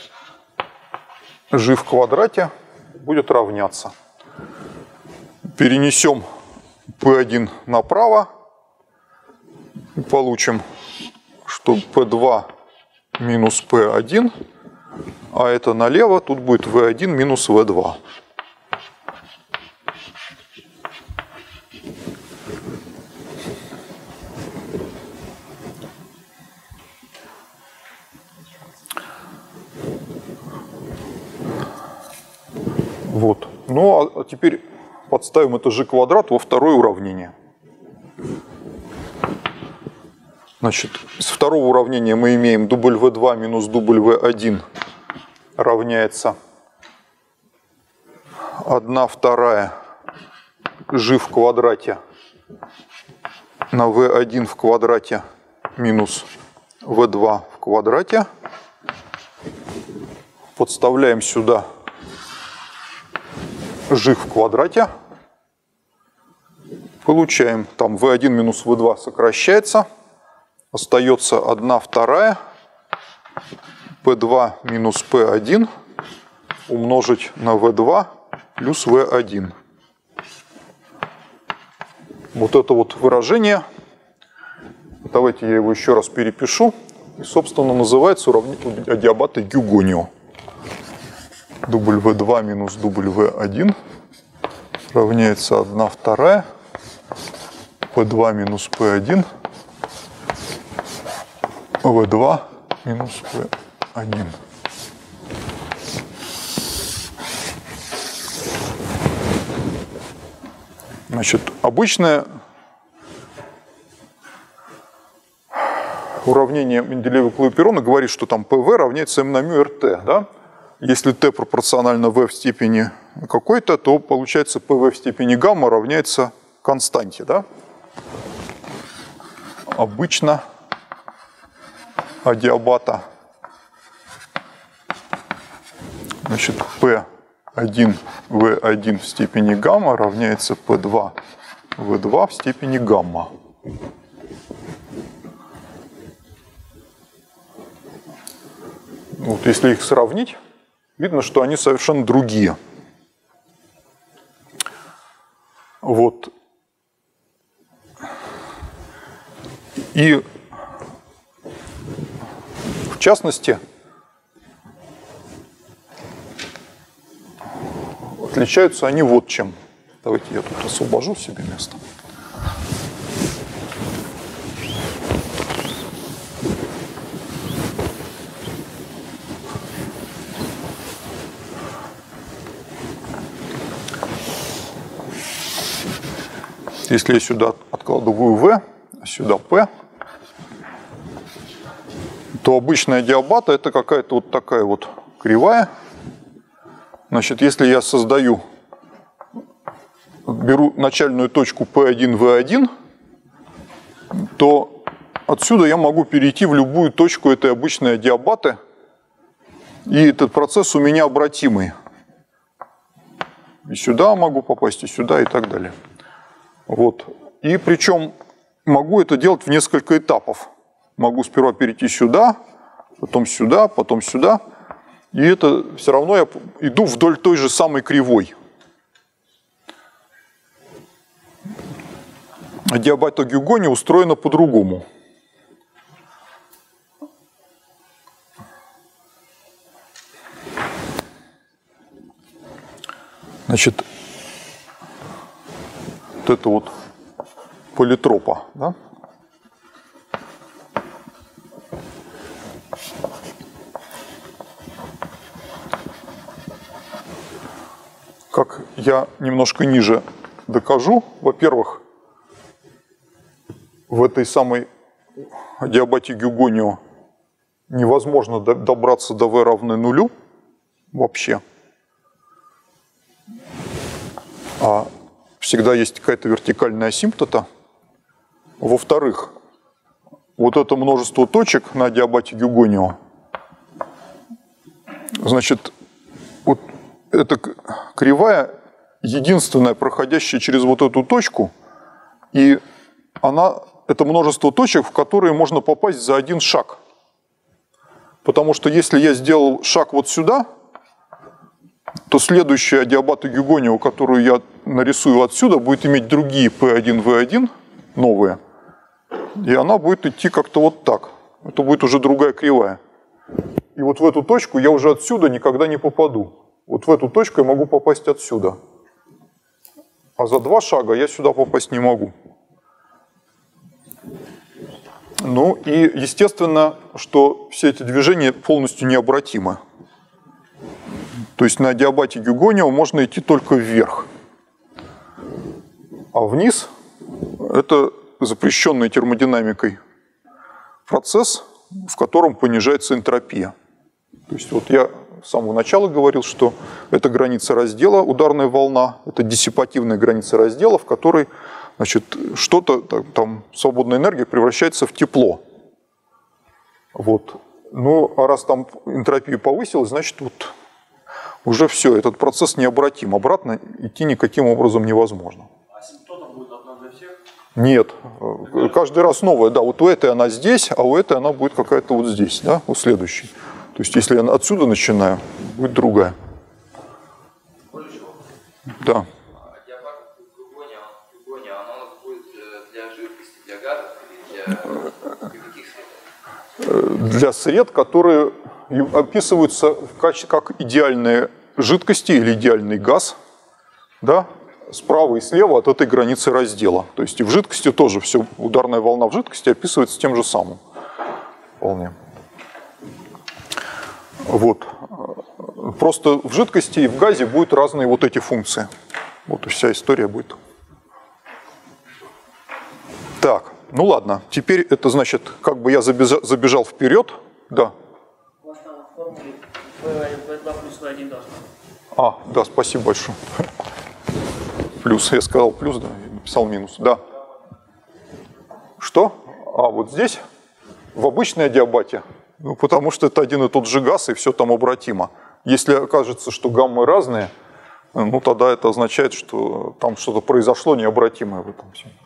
G в квадрате будет равняться. Перенесем пэ один направо и получим, что пэ два минус пэ один, а это налево, тут будет вэ один минус вэ два. Вот. Ну а теперь подставим это g квадрат во второе уравнение. Значит, из второго уравнения мы имеем дубль вэ два минус дубль вэ один равняется одна вторая g в квадрате на вэ один в квадрате минус вэ два в квадрате. Подставляем сюда g в квадрате. Получаем, там вэ один минус вэ два сокращается. Остается одна вторая пэ два минус пэ один умножить на вэ два плюс вэ один. Вот это вот выражение, давайте я его еще раз перепишу, и, собственно, называется уравнение адиабата Гюгонио. Дубль вэ два минус дубль вэ один равняется одна вторая пэ два минус пэ один вэ два минус вэ один. Значит, обычное уравнение Менделеева-Клойперона говорит, что там пэ вэ равняется m на μ РТ, да? Если t пропорционально v в степени какой-то, то получается пэ вэ в степени гамма равняется константе, да? Обычно адиабата, значит, пэ один вэ один в степени гамма равняется пэ два вэ два в степени гамма. Вот если их сравнить, видно, что они совершенно другие. Вот. И в частности, отличаются они вот чем. Давайте я тут освобожу себе место. Если я сюда откладываю v, а сюда p, то обычная диабата это какая-то вот такая вот кривая. Значит, если я создаю, беру начальную точку пэ один вэ один, то отсюда я могу перейти в любую точку этой обычной диабаты, и этот процесс у меня обратимый. И сюда могу попасть, и сюда, и так далее. Вот. И причем могу это делать в несколько этапов. Могу сперва перейти сюда, потом сюда, потом сюда. И это все равно я иду вдоль той же самой кривой. Адиабатогюгония устроена по-другому. Значит, вот это вот политропа, да? Как я немножко ниже докажу, во-первых, в этой самой адиабатогюгонио невозможно добраться до v равны нулю вообще. А всегда есть какая-то вертикальная асимптота. Во-вторых, вот это множество точек на адиабатогюгонио, значит, вот эта кривая единственная, проходящая через вот эту точку, и она, это множество точек, в которые можно попасть за один шаг. Потому что если я сделал шаг вот сюда, то следующая адиабатогюгонио, которую я нарисую отсюда, будет иметь другие пэ один, вэ один новые, и она будет идти как-то вот так. Это будет уже другая кривая. И вот в эту точку я уже отсюда никогда не попаду. Вот в эту точку я могу попасть отсюда. А за два шага я сюда попасть не могу. Ну и естественно, что все эти движения полностью необратимы. То есть на адиабатогюгонио можно идти только вверх. А вниз это запрещенный термодинамикой процесс, в котором понижается энтропия. То есть вот я с самого начала говорил, что это граница раздела, ударная волна, это диссипативная граница раздела, в которой, значит, что-то, там, свободная энергия превращается в тепло. Вот. Ну, а раз там энтропия повысилась, значит, вот уже все, этот процесс необратим. Обратно идти никаким образом невозможно. Асимптота будет одна для всех? Нет. Каждый раз новая. Да, вот у этой она здесь, а у этой она будет какая-то вот здесь, да, у следующей. То есть, если я отсюда начинаю, будет другая. Да. Адиабатогюгонио, она у нас будет для жидкости, для газов или для каких средств? Для сред, которые описываются как идеальные жидкости или идеальный газ, да, справа и слева от этой границы раздела. То есть и в жидкости тоже все, ударная волна в жидкости описывается тем же самым. Вполне. Вот. Просто в жидкости и в газе будут разные вот эти функции. Вот и вся история будет. Так, ну ладно. Теперь это значит, как бы я забежал, забежал вперед. Да. У вас там в формуле вэ два плюс вэ один должно. А, да, спасибо большое. Плюс, я сказал плюс, да, я написал минус. Да. Что? А, вот здесь, в обычной адиабате. Ну, потому что это один и тот же газ, и все там обратимо. Если окажется, что гаммы разные, ну, тогда это означает, что там что-то произошло необратимое в этом всем.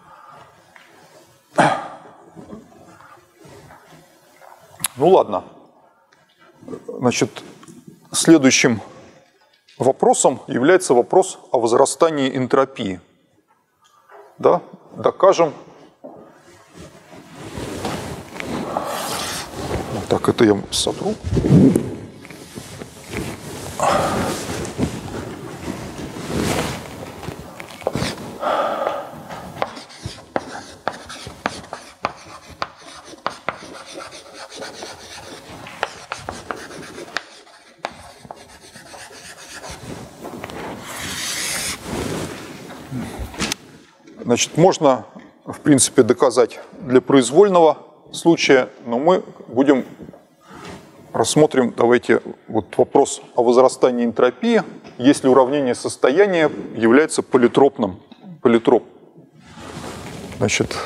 Ну, ладно. Значит, следующим вопросом является вопрос о возрастании энтропии. Да? Докажем. Так, это я сотру. Значит, можно, в принципе, доказать для произвольного случая, но мы будем рассмотрим, давайте, вот вопрос о возрастании энтропии, если уравнение состояния является политропным. Политроп. Значит,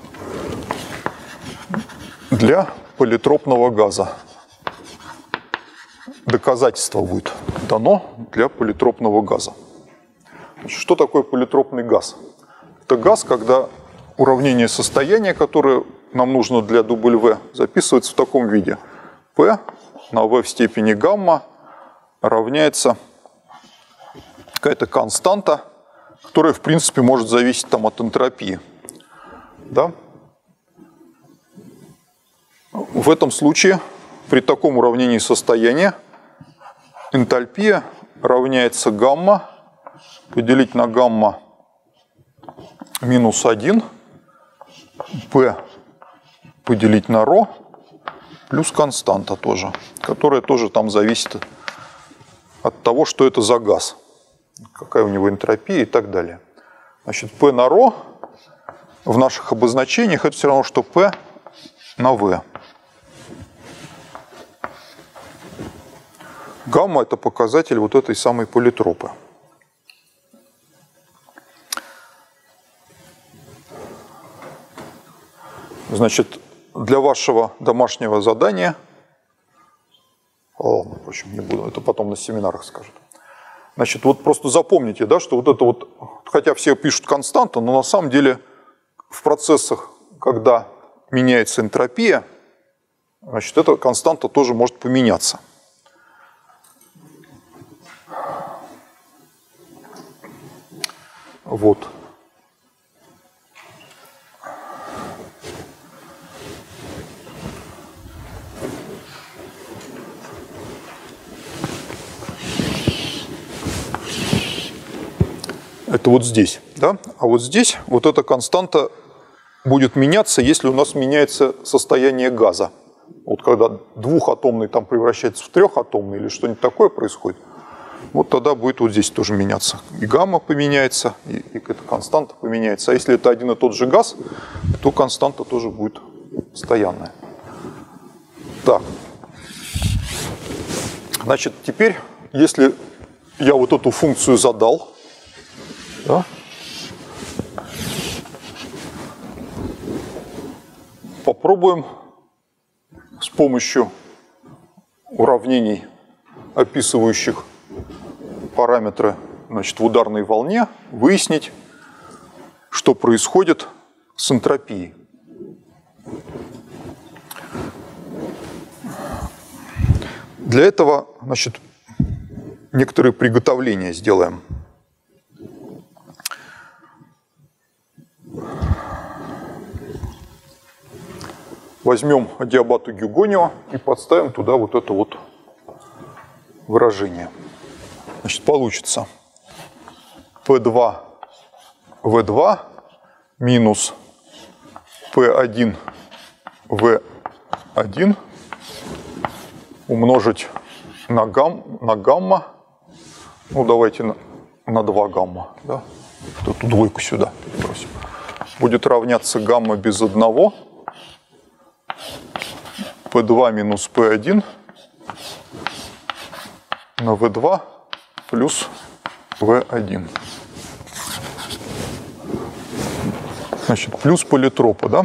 для политропного газа. Доказательство будет дано для политропного газа. Значит, что такое политропный газ? Это газ, когда уравнение состояния, которое нам нужно для W, записывается в таком виде. P на V в степени гамма равняется какая-то константа, которая, в принципе, может зависеть там от энтропии. Да? В этом случае, при таком уравнении состояния, энтальпия равняется гамма поделить на гамма минус один, P поделить на ρ, плюс константа тоже, которая тоже там зависит от того, что это за газ, какая у него энтропия и так далее. Значит, P на ρ в наших обозначениях это все равно, что P на V. Гамма – это показатель вот этой самой политропы. Значит, для вашего домашнего задания, ладно, впрочем, не буду, это потом на семинарах скажут. Значит, вот просто запомните, да, что вот это вот, хотя все пишут константа, но на самом деле в процессах, когда меняется энтропия, значит, эта константа тоже может поменяться. Вот. Это вот здесь, да? А вот здесь вот эта константа будет меняться, если у нас меняется состояние газа. Вот когда двухатомный там превращается в трехатомный или что-нибудь такое происходит, вот тогда будет вот здесь тоже меняться. И гамма поменяется, и, и эта константа поменяется. А если это один и тот же газ, то константа тоже будет постоянная. Так. Значит, теперь, если я вот эту функцию задал, да, попробуем с помощью уравнений, описывающих параметры, значит, в ударной волне, выяснить, что происходит с энтропией. Для этого, значит, некоторые приготовления сделаем. Возьмем адиабату Гюгонио и подставим туда вот это вот выражение. Значит, получится P два V два минус P один V один умножить на, гам, на гамма, ну давайте на, на два гамма, да? Эту двойку сюда перебросим. Будет равняться гамма без одного, P два минус P один на V два плюс V один. Значит, плюс политропа, да?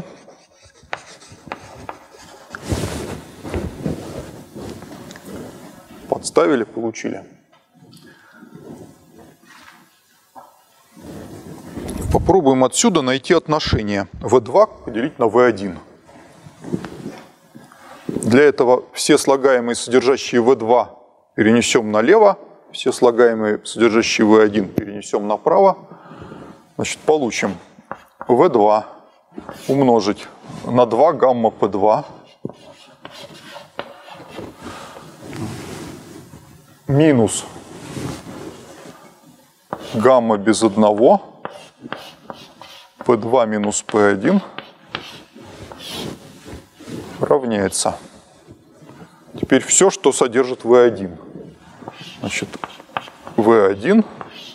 Подставили, получили. Попробуем отсюда найти отношение V два поделить на V один. Для этого все слагаемые, содержащие V два, перенесем налево, все слагаемые, содержащие V один, перенесем направо. Значит, получим V два умножить на два гамма P два минус гамма без одного P два минус P один равняется. Теперь все, что содержит V один. Значит, V один,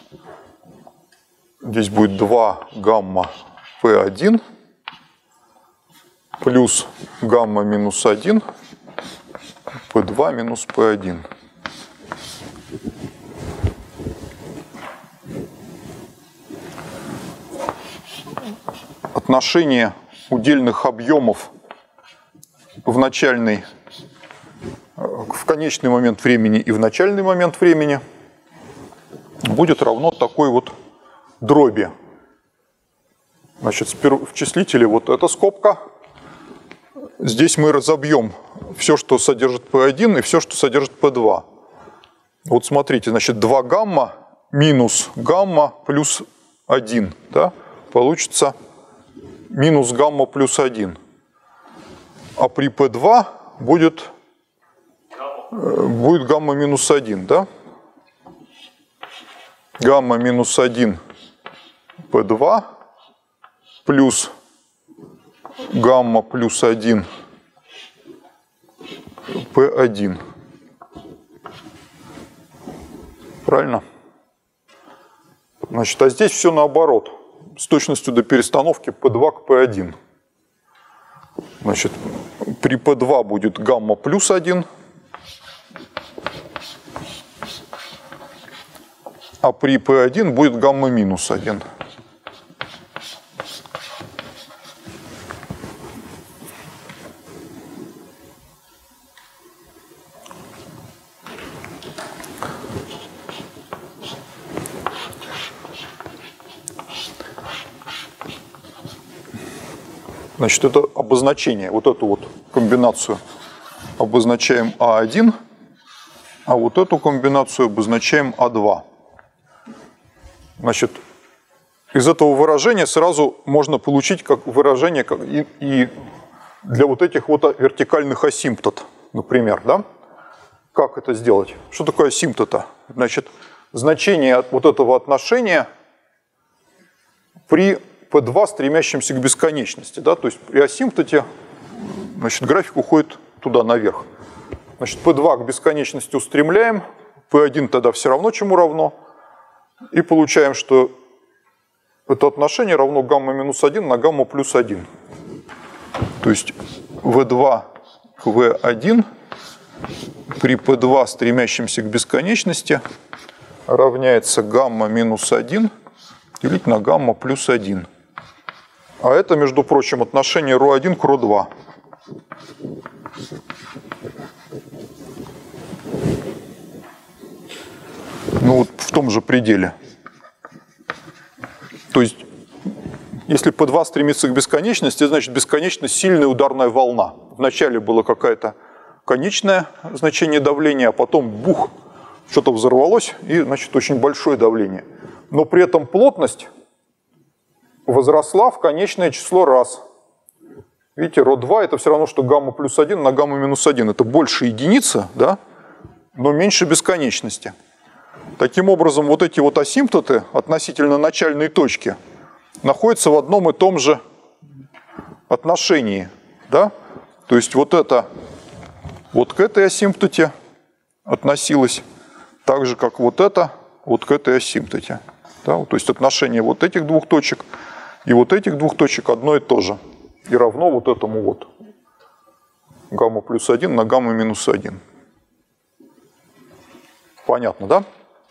здесь будет два гамма P один плюс гамма минус один P два минус P один. Отношение удельных объемов в начальный, в конечный момент времени и в начальный момент времени будет равно такой вот дроби. Значит, в числителе вот эта скобка. Здесь мы разобьем все, что содержит P один, и все, что содержит P два. Вот смотрите, значит, два гамма минус гамма плюс один, да? Получится минус гамма плюс один. А при пэ два будет, будет гамма минус один, да? Гамма минус один пэ два плюс гамма плюс один пэ один. Правильно? Значит, а здесь все наоборот. С точностью до перестановки пэ два к пэ один. Значит, при пэ два будет гамма плюс один, а при пэ один будет гамма минус один. Значит, это обозначение, вот эту вот комбинацию обозначаем а один, а вот эту комбинацию обозначаем а два. Значит, из этого выражения сразу можно получить как выражение как и, и для вот этих вот вертикальных асимптот, например, да? Как это сделать? Что такое асимптота? Значит, значение вот этого отношения при пэ два, стремящимся к бесконечности, да? То есть при асимптоте, значит, график уходит туда наверх. Значит, пэ два к бесконечности устремляем, пэ один тогда все равно чему равно, и получаем, что это отношение равно гамма минус один на гамма плюс один. То есть вэ два к вэ один при пэ два, стремящимся к бесконечности, равняется гамма минус один делить на гамма плюс один. А это, между прочим, отношение ро один к ро два. Ну вот в том же пределе. То есть, если пэ два стремится к бесконечности, значит бесконечно сильная ударная волна. Вначале было какое-то конечное значение давления, а потом бух, что-то взорвалось, и значит очень большое давление. Но при этом плотность возросла в конечное число раз. Видите, ро два это все равно, что гамма плюс один на гамма минус один. Это больше единицы, да, но меньше бесконечности. Таким образом, вот эти вот асимптоты относительно начальной точки находятся в одном и том же отношении. Да? То есть вот это вот к этой асимптоте относилось так же, как вот это вот к этой асимптоте. Да? То есть отношение вот этих двух точек и вот этих двух точек одно и то же. И равно вот этому вот гамма плюс один на гамма минус один. Понятно, да?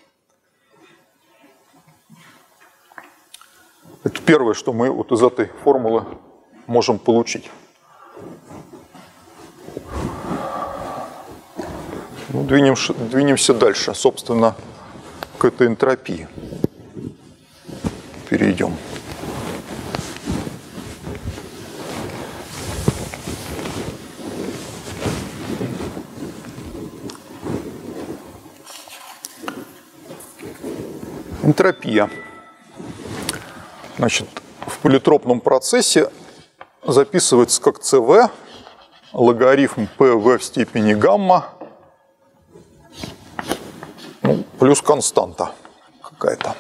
Это первое, что мы вот из этой формулы можем получить. Ну, двинемся, двинемся дальше, собственно, к этой энтропии. Перейдем. Энтропия. Значит, в политропном процессе записывается как ЦВ, логарифм ПВ в степени гамма, ну, плюс константа какая-то.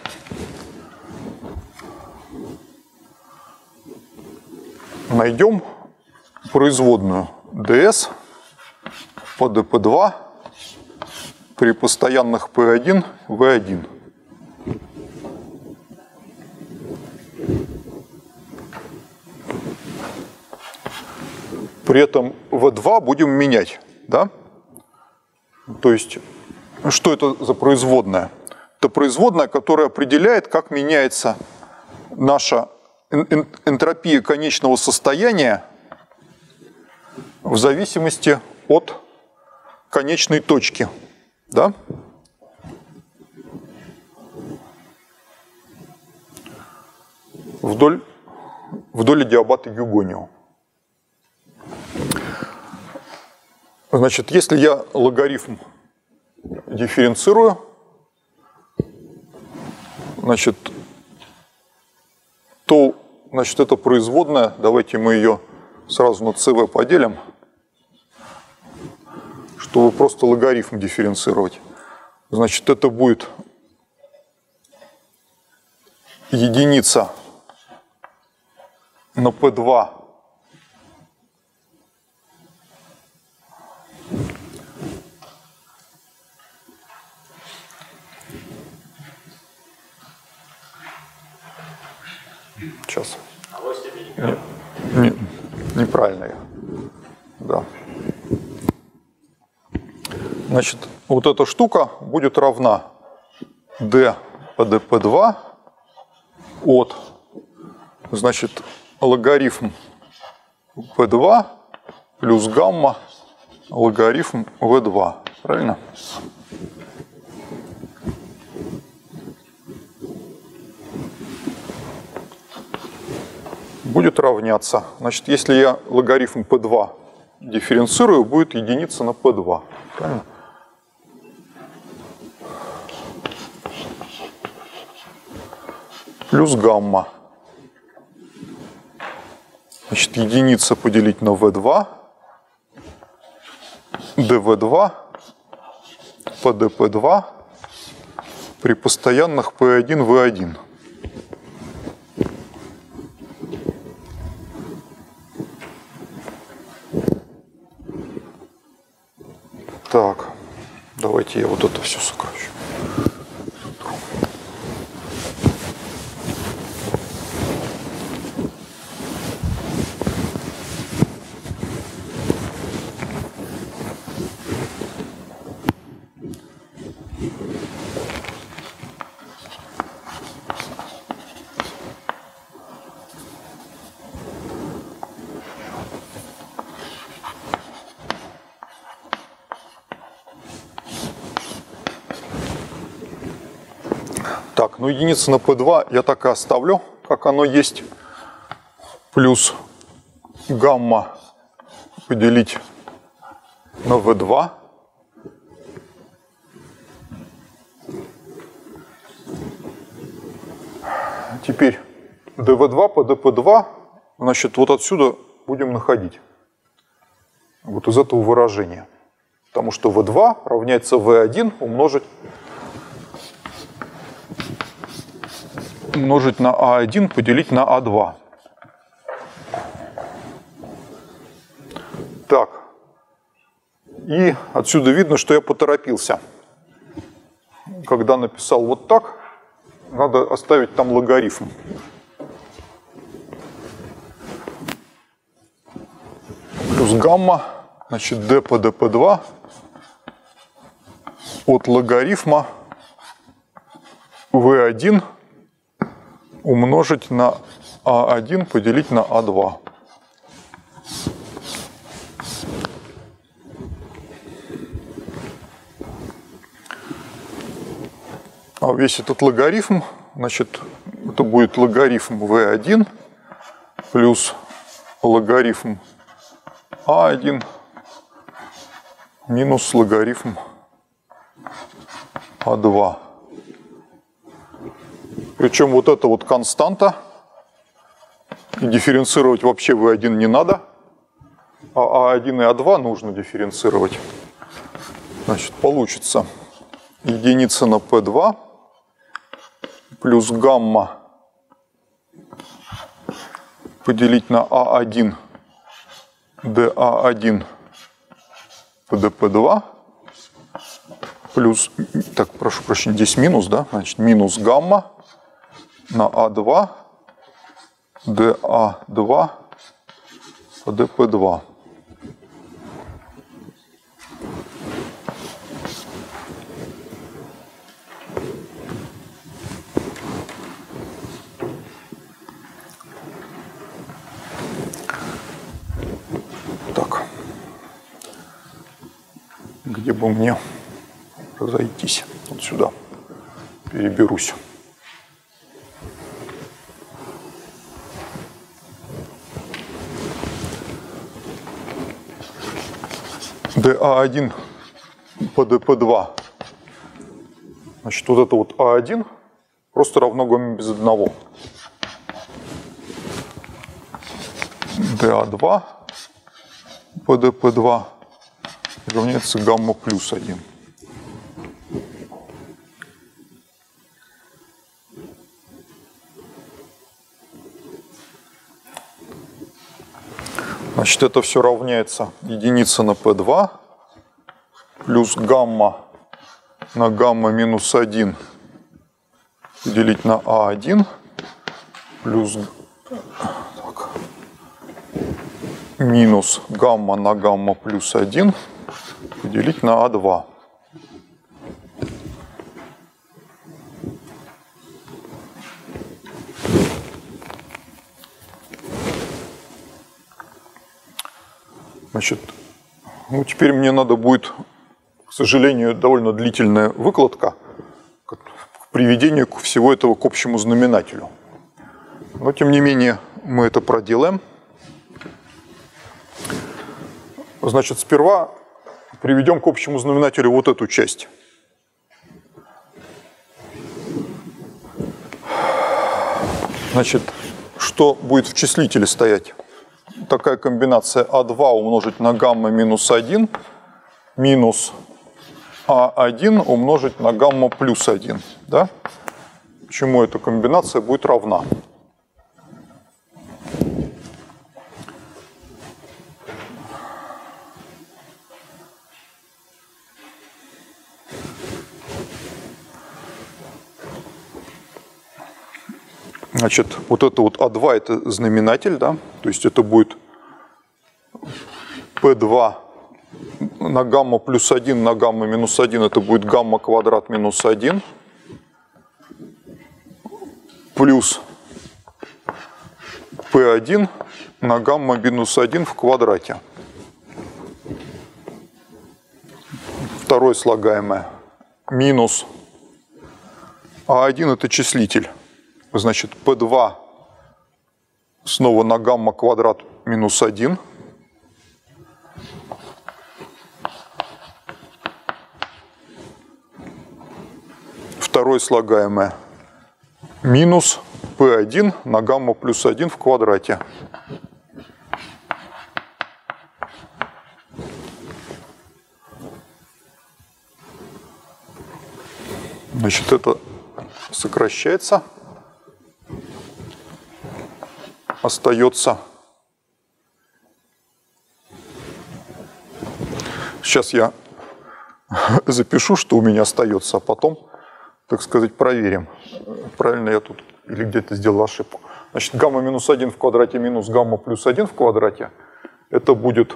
Найдем производную ds по дэ пэ два при постоянных пэ один, вэ один. При этом вэ два будем менять, да? То есть, что это за производная? Это производная, которая определяет, как меняется наша энтропия конечного состояния в зависимости от конечной точки, да? Вдоль, вдоль адиабата Гюгонио. Значит, если я логарифм дифференцирую. Значит, то, значит, это производная. Давайте мы ее сразу на ЦВ поделим, чтобы просто логарифм дифференцировать. Значит, это будет единица на пэ два сейчас. Не, не, неправильно я. Да. Значит, вот эта штука будет равна d по d p два от, значит, логарифм p два плюс гамма логарифм v два. Правильно? Будет равняться. Значит, если я логарифм p два дифференцирую, будет единица на p два. Правильно? Плюс гамма. Значит, единица поделить на v два, dv два по dp два при постоянных p один, v один. Так, давайте я вот это все сокращу. Так, ну единица на p два я так и оставлю, как оно есть. Плюс гамма поделить на v два. Теперь dv два по dp два, значит, вот отсюда будем находить. Вот из этого выражения. Потому что v два равняется v один умножить умножить на а один поделить на а два. Так. И отсюда видно, что я поторопился. Когда написал вот так, надо оставить там логарифм. Плюс гамма, значит, d по dp два от логарифма v один умножить на а один поделить на а два. А весь этот логарифм, значит, это будет логарифм v один плюс логарифм а один минус логарифм а два. Причем вот эта вот константа, и дифференцировать вообще v один не надо, а а один и а два нужно дифференцировать. Значит, получится единица на p два плюс гамма поделить на а один d а один по dp два плюс, так, прошу прощения, здесь минус, да, значит, минус гамма на а два d а два по dp два. Так, где бы мне разойтись? Вот сюда переберусь. d а один по dp два Значит, вот это вот А один просто равно гамме без одного. дэ а два, пэ дэ пэ два равняется гамма плюс один. Значит, это все равняется единица на пэ два плюс гамма на гамма минус один поделить на А один плюс так, минус гамма на гамма плюс один поделить на А два. Значит, ну теперь мне надо будет, к сожалению, довольно длительная выкладка к приведению всего этого к общему знаменателю. Но, тем не менее, мы это проделаем. Значит, сперва приведем к общему знаменателю вот эту часть. Значит, что будет в числителе стоять? Такая комбинация А два умножить на гамма минус один минус А один умножить на гамма плюс один. Да? Чему эта комбинация будет равна? Значит, вот это вот А два это знаменатель, да, то есть это будет пэ два на гамма плюс один на гамма минус один, это будет гамма квадрат минус один плюс пэ один на гамма минус один в квадрате. Второе слагаемое минус А один это числитель. Значит, пэ два снова на гамма квадрат минус один. Второе слагаемое минус пэ один на гамма плюс один в квадрате. Значит, это сокращается. Остается. Сейчас я запишу, что у меня остается, а потом, так сказать, проверим, правильно я тут или где-то сделал ошибку. Значит, гамма минус один в квадрате минус гамма плюс один в квадрате, это будет,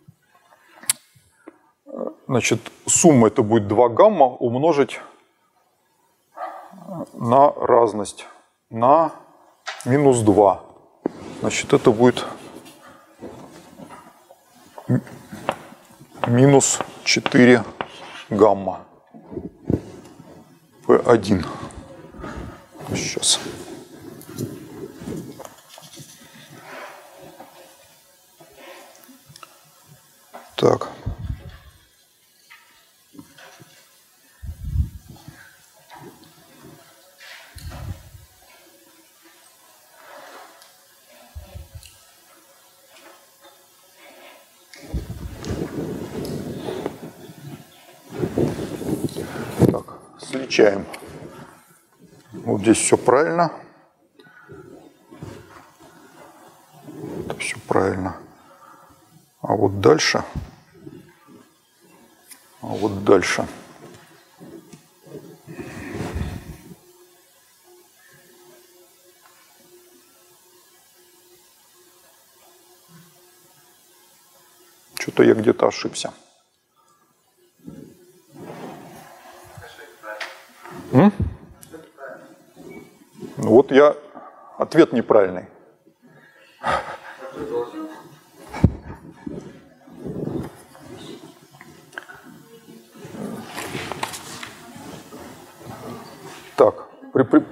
значит, сумма это будет два гамма умножить на разность, на минус два. Значит, это будет минус четыре гамма пэ один. Сейчас. Так. Сличаем. Вот здесь все правильно. Это все правильно. А вот дальше. А вот дальше. Что-то я где-то ошибся. М? Вот я ответ неправильный. Так, при, при...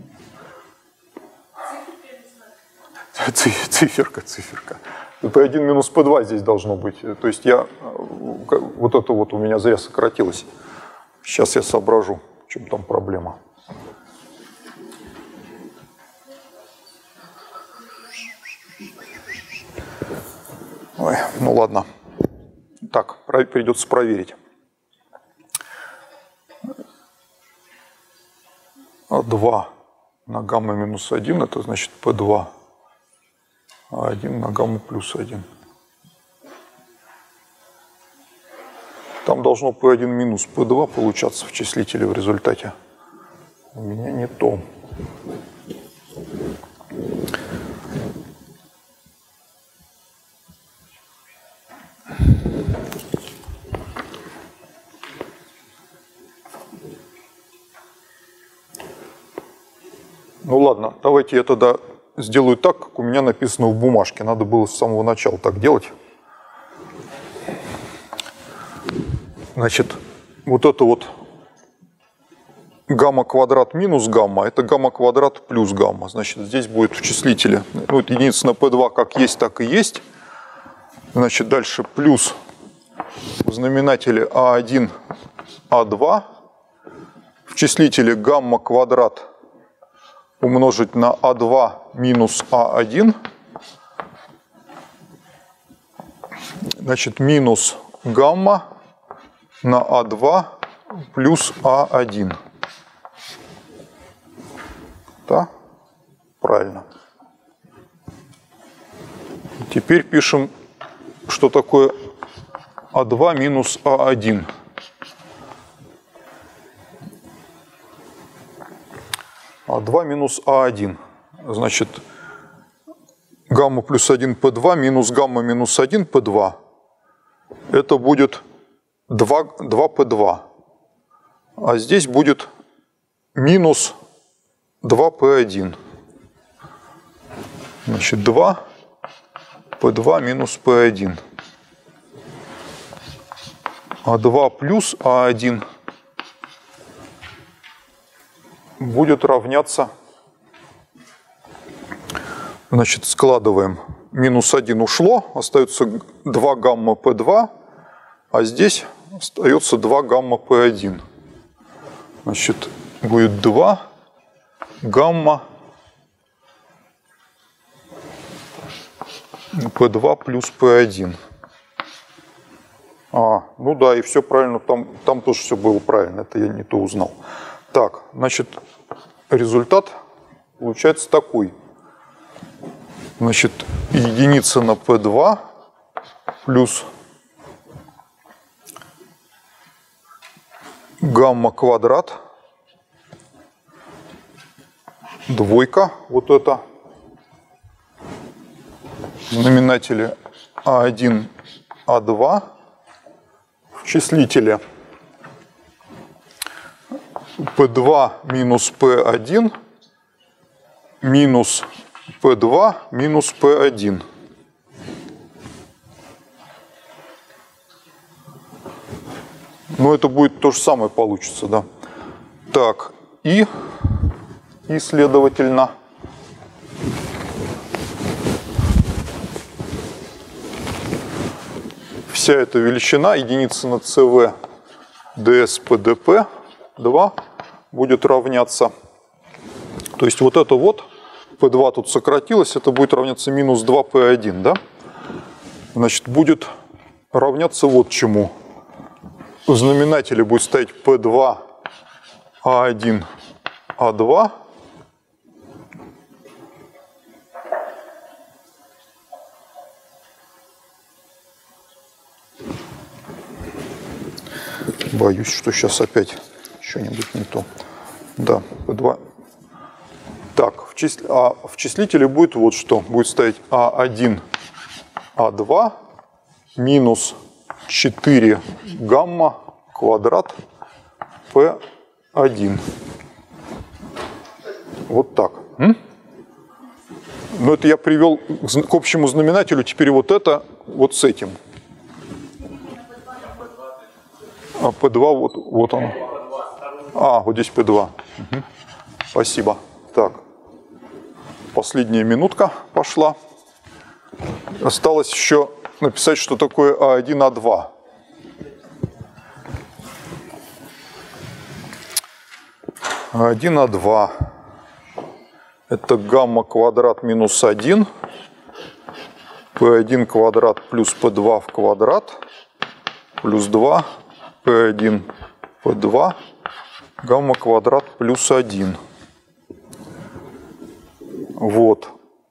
циферка, циферка. пэ один минус пэ два здесь должно быть. То есть я вот это вот у меня зря сократилось. Сейчас я соображу. чем там проблема. Ой, ну ладно. Так, придется проверить. А два на гамма минус один, это значит пэ два. А один на гамма плюс один. Там должно пэ один минус пэ два получаться в числителе в результате. У меня не то. Ну ладно, давайте я тогда сделаю так, как у меня написано в бумажке. Надо было с самого начала так делать. Значит, вот это вот гамма квадрат минус гамма, это гамма квадрат плюс гамма. Значит, здесь будет в числителе, ну, вот единица на пэ два как есть, так и есть. Значит, дальше плюс в знаменателе а один, а два. В числителе гамма квадрат умножить на а два минус а один. Значит, минус гамма на а два плюс а один. Да? Правильно. Теперь пишем, что такое а два минус а один. а два минус а один. Значит, гамма плюс один пэ два минус гамма минус один пэ два. Это будет два пэ два. А здесь будет минус два пэ один. Значит, два пэ два минус пэ один. а два плюс а один будет равняться, значит, складываем, минус один ушло, остается два гамма пэ два, а здесь остается два гамма пэ один. Значит, будет два гамма пэ два плюс пэ один. А, ну да, и все правильно, там, там тоже все было правильно, это я не то узнал. Так, значит, результат получается такой. Значит, единица на пэ два плюс гамма квадрат, двойка, вот это, в знаменателе а один, а два, в числителе пэ два минус пэ один минус пэ два минус пэ один. Ну, это будет то же самое получится, да. Так, и, и следовательно, вся эта величина, единица на ЦВ ДС пэ дэ пэ два будет равняться, то есть вот это вот, пэ два тут сократилось, это будет равняться минус два пэ один, да? Значит, будет равняться вот чему. В знаменателе будет стоять пэ два а один, а два. Боюсь, что сейчас опять что-нибудь не то. Да, пэ два. Так, в, числ... а в числителе будет вот что. Будет стоять а один, а два минус четыре гамма квадрат пэ один. Вот так. М? Но это я привел к общему знаменателю. Теперь вот это вот с этим. А пэ два, вот, вот он. А, вот здесь пэ два. Угу. Спасибо. Так. Последняя минутка пошла. Осталось еще написать, что такое а один, а два. один а два. Это гамма квадрат минус один. пэ один квадрат плюс пэ два в квадрат. Плюс два. пэ один пэ два. Гамма квадрат плюс один. Вот.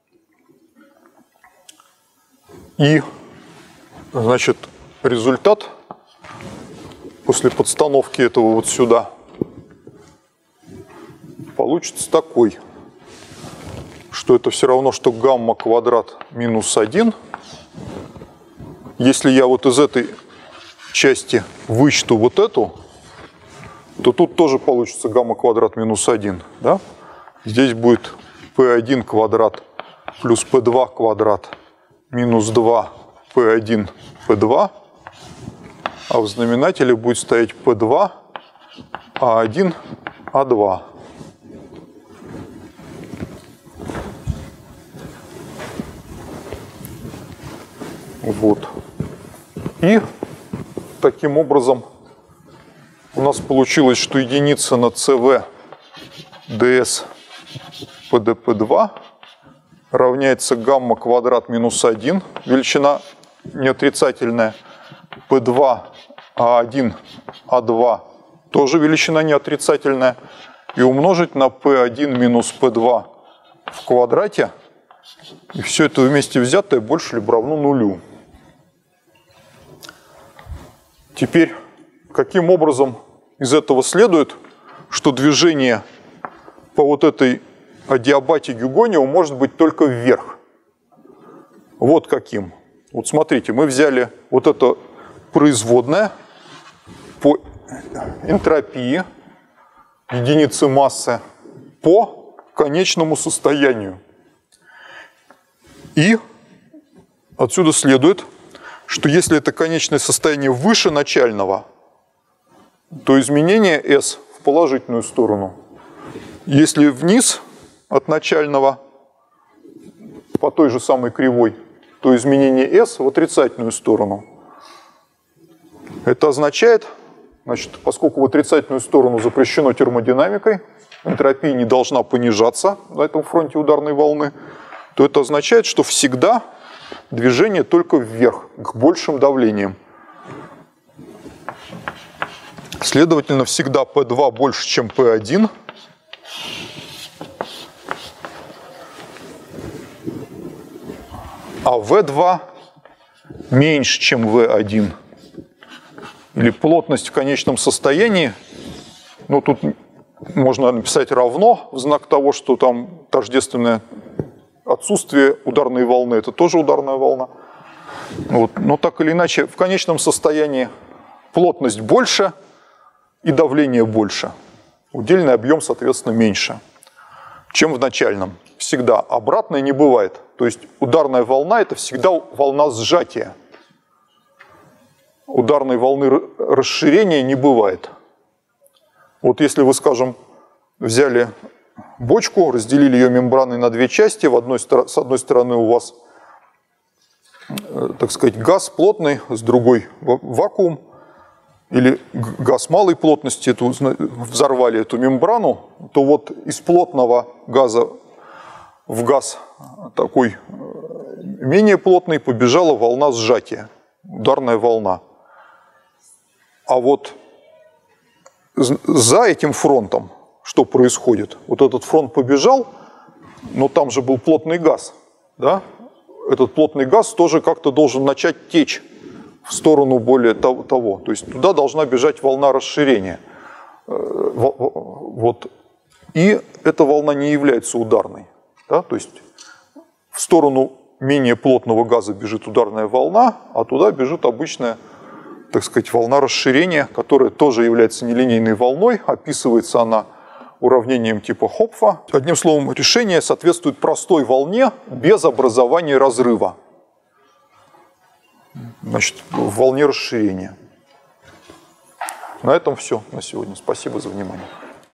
И, значит, результат после подстановки этого вот сюда получится такой, что это все равно, что гамма квадрат минус один. Если я вот из этой части вычту вот эту, то тут тоже получится гамма квадрат минус один. Да? Здесь будет пэ один квадрат плюс пэ два квадрат минус два пэ один пэ два, а в знаменателе будет стоять пэ два а один а два. Вот. И таким образом у нас получилось, что единица на ЦВ ДС пэ дэ пэ два равняется гамма квадрат минус один, величина неотрицательная, пэ два а один а два тоже величина неотрицательная, и умножить на пэ один минус пэ два в квадрате, и все это вместе взятое больше либо равно нулю. Теперь, каким образом из этого следует, что движение по вот этой адиабате Гюгониева может быть только вверх? Вот каким. Вот смотрите, мы взяли вот это производное по энтропии единицы массы по конечному состоянию. И отсюда следует, что если это конечное состояние выше начального, то изменение S в положительную сторону. Если вниз от начального по той же самой кривой, то изменение S в отрицательную сторону. Это означает, значит, поскольку в отрицательную сторону запрещено термодинамикой, энтропия не должна понижаться на этом фронте ударной волны, то это означает, что всегда движение только вверх, к большим давлениям. Следовательно, всегда пэ два больше, чем пэ один. А вэ два меньше, чем вэ один. Или плотность в конечном состоянии, ну тут можно написать равно в знак того, что там тождественное отсутствие ударной волны, это тоже ударная волна. Вот. Но так или иначе, в конечном состоянии плотность больше и давление больше. Удельный объем, соответственно, меньше, чем в начальном. Всегда. Обратное не бывает. То есть ударная волна – это всегда волна сжатия. Ударной волны расширения не бывает. Вот если вы, скажем, взяли бочку, разделили ее мембраной на две части, в одной, с одной стороны у вас, так сказать, газ плотный, с другой вакуум, или газ малой плотности, эту, взорвали эту мембрану, то вот из плотного газа в газ такой менее плотный побежала волна сжатия, ударная волна. А вот за этим фронтом что происходит? Вот этот фронт побежал, но там же был плотный газ, да? Этот плотный газ тоже как-то должен начать течь в сторону более того. То есть туда должна бежать волна расширения. Вот. И эта волна не является ударной. Да? То есть в сторону менее плотного газа бежит ударная волна, а туда бежит обычная, так сказать, волна расширения, которая тоже является нелинейной волной. Описывается она уравнением типа Хопфа. Одним словом, решение соответствует простой волне без образования разрыва. Значит, в волне расширения. На этом все на сегодня. Спасибо за внимание.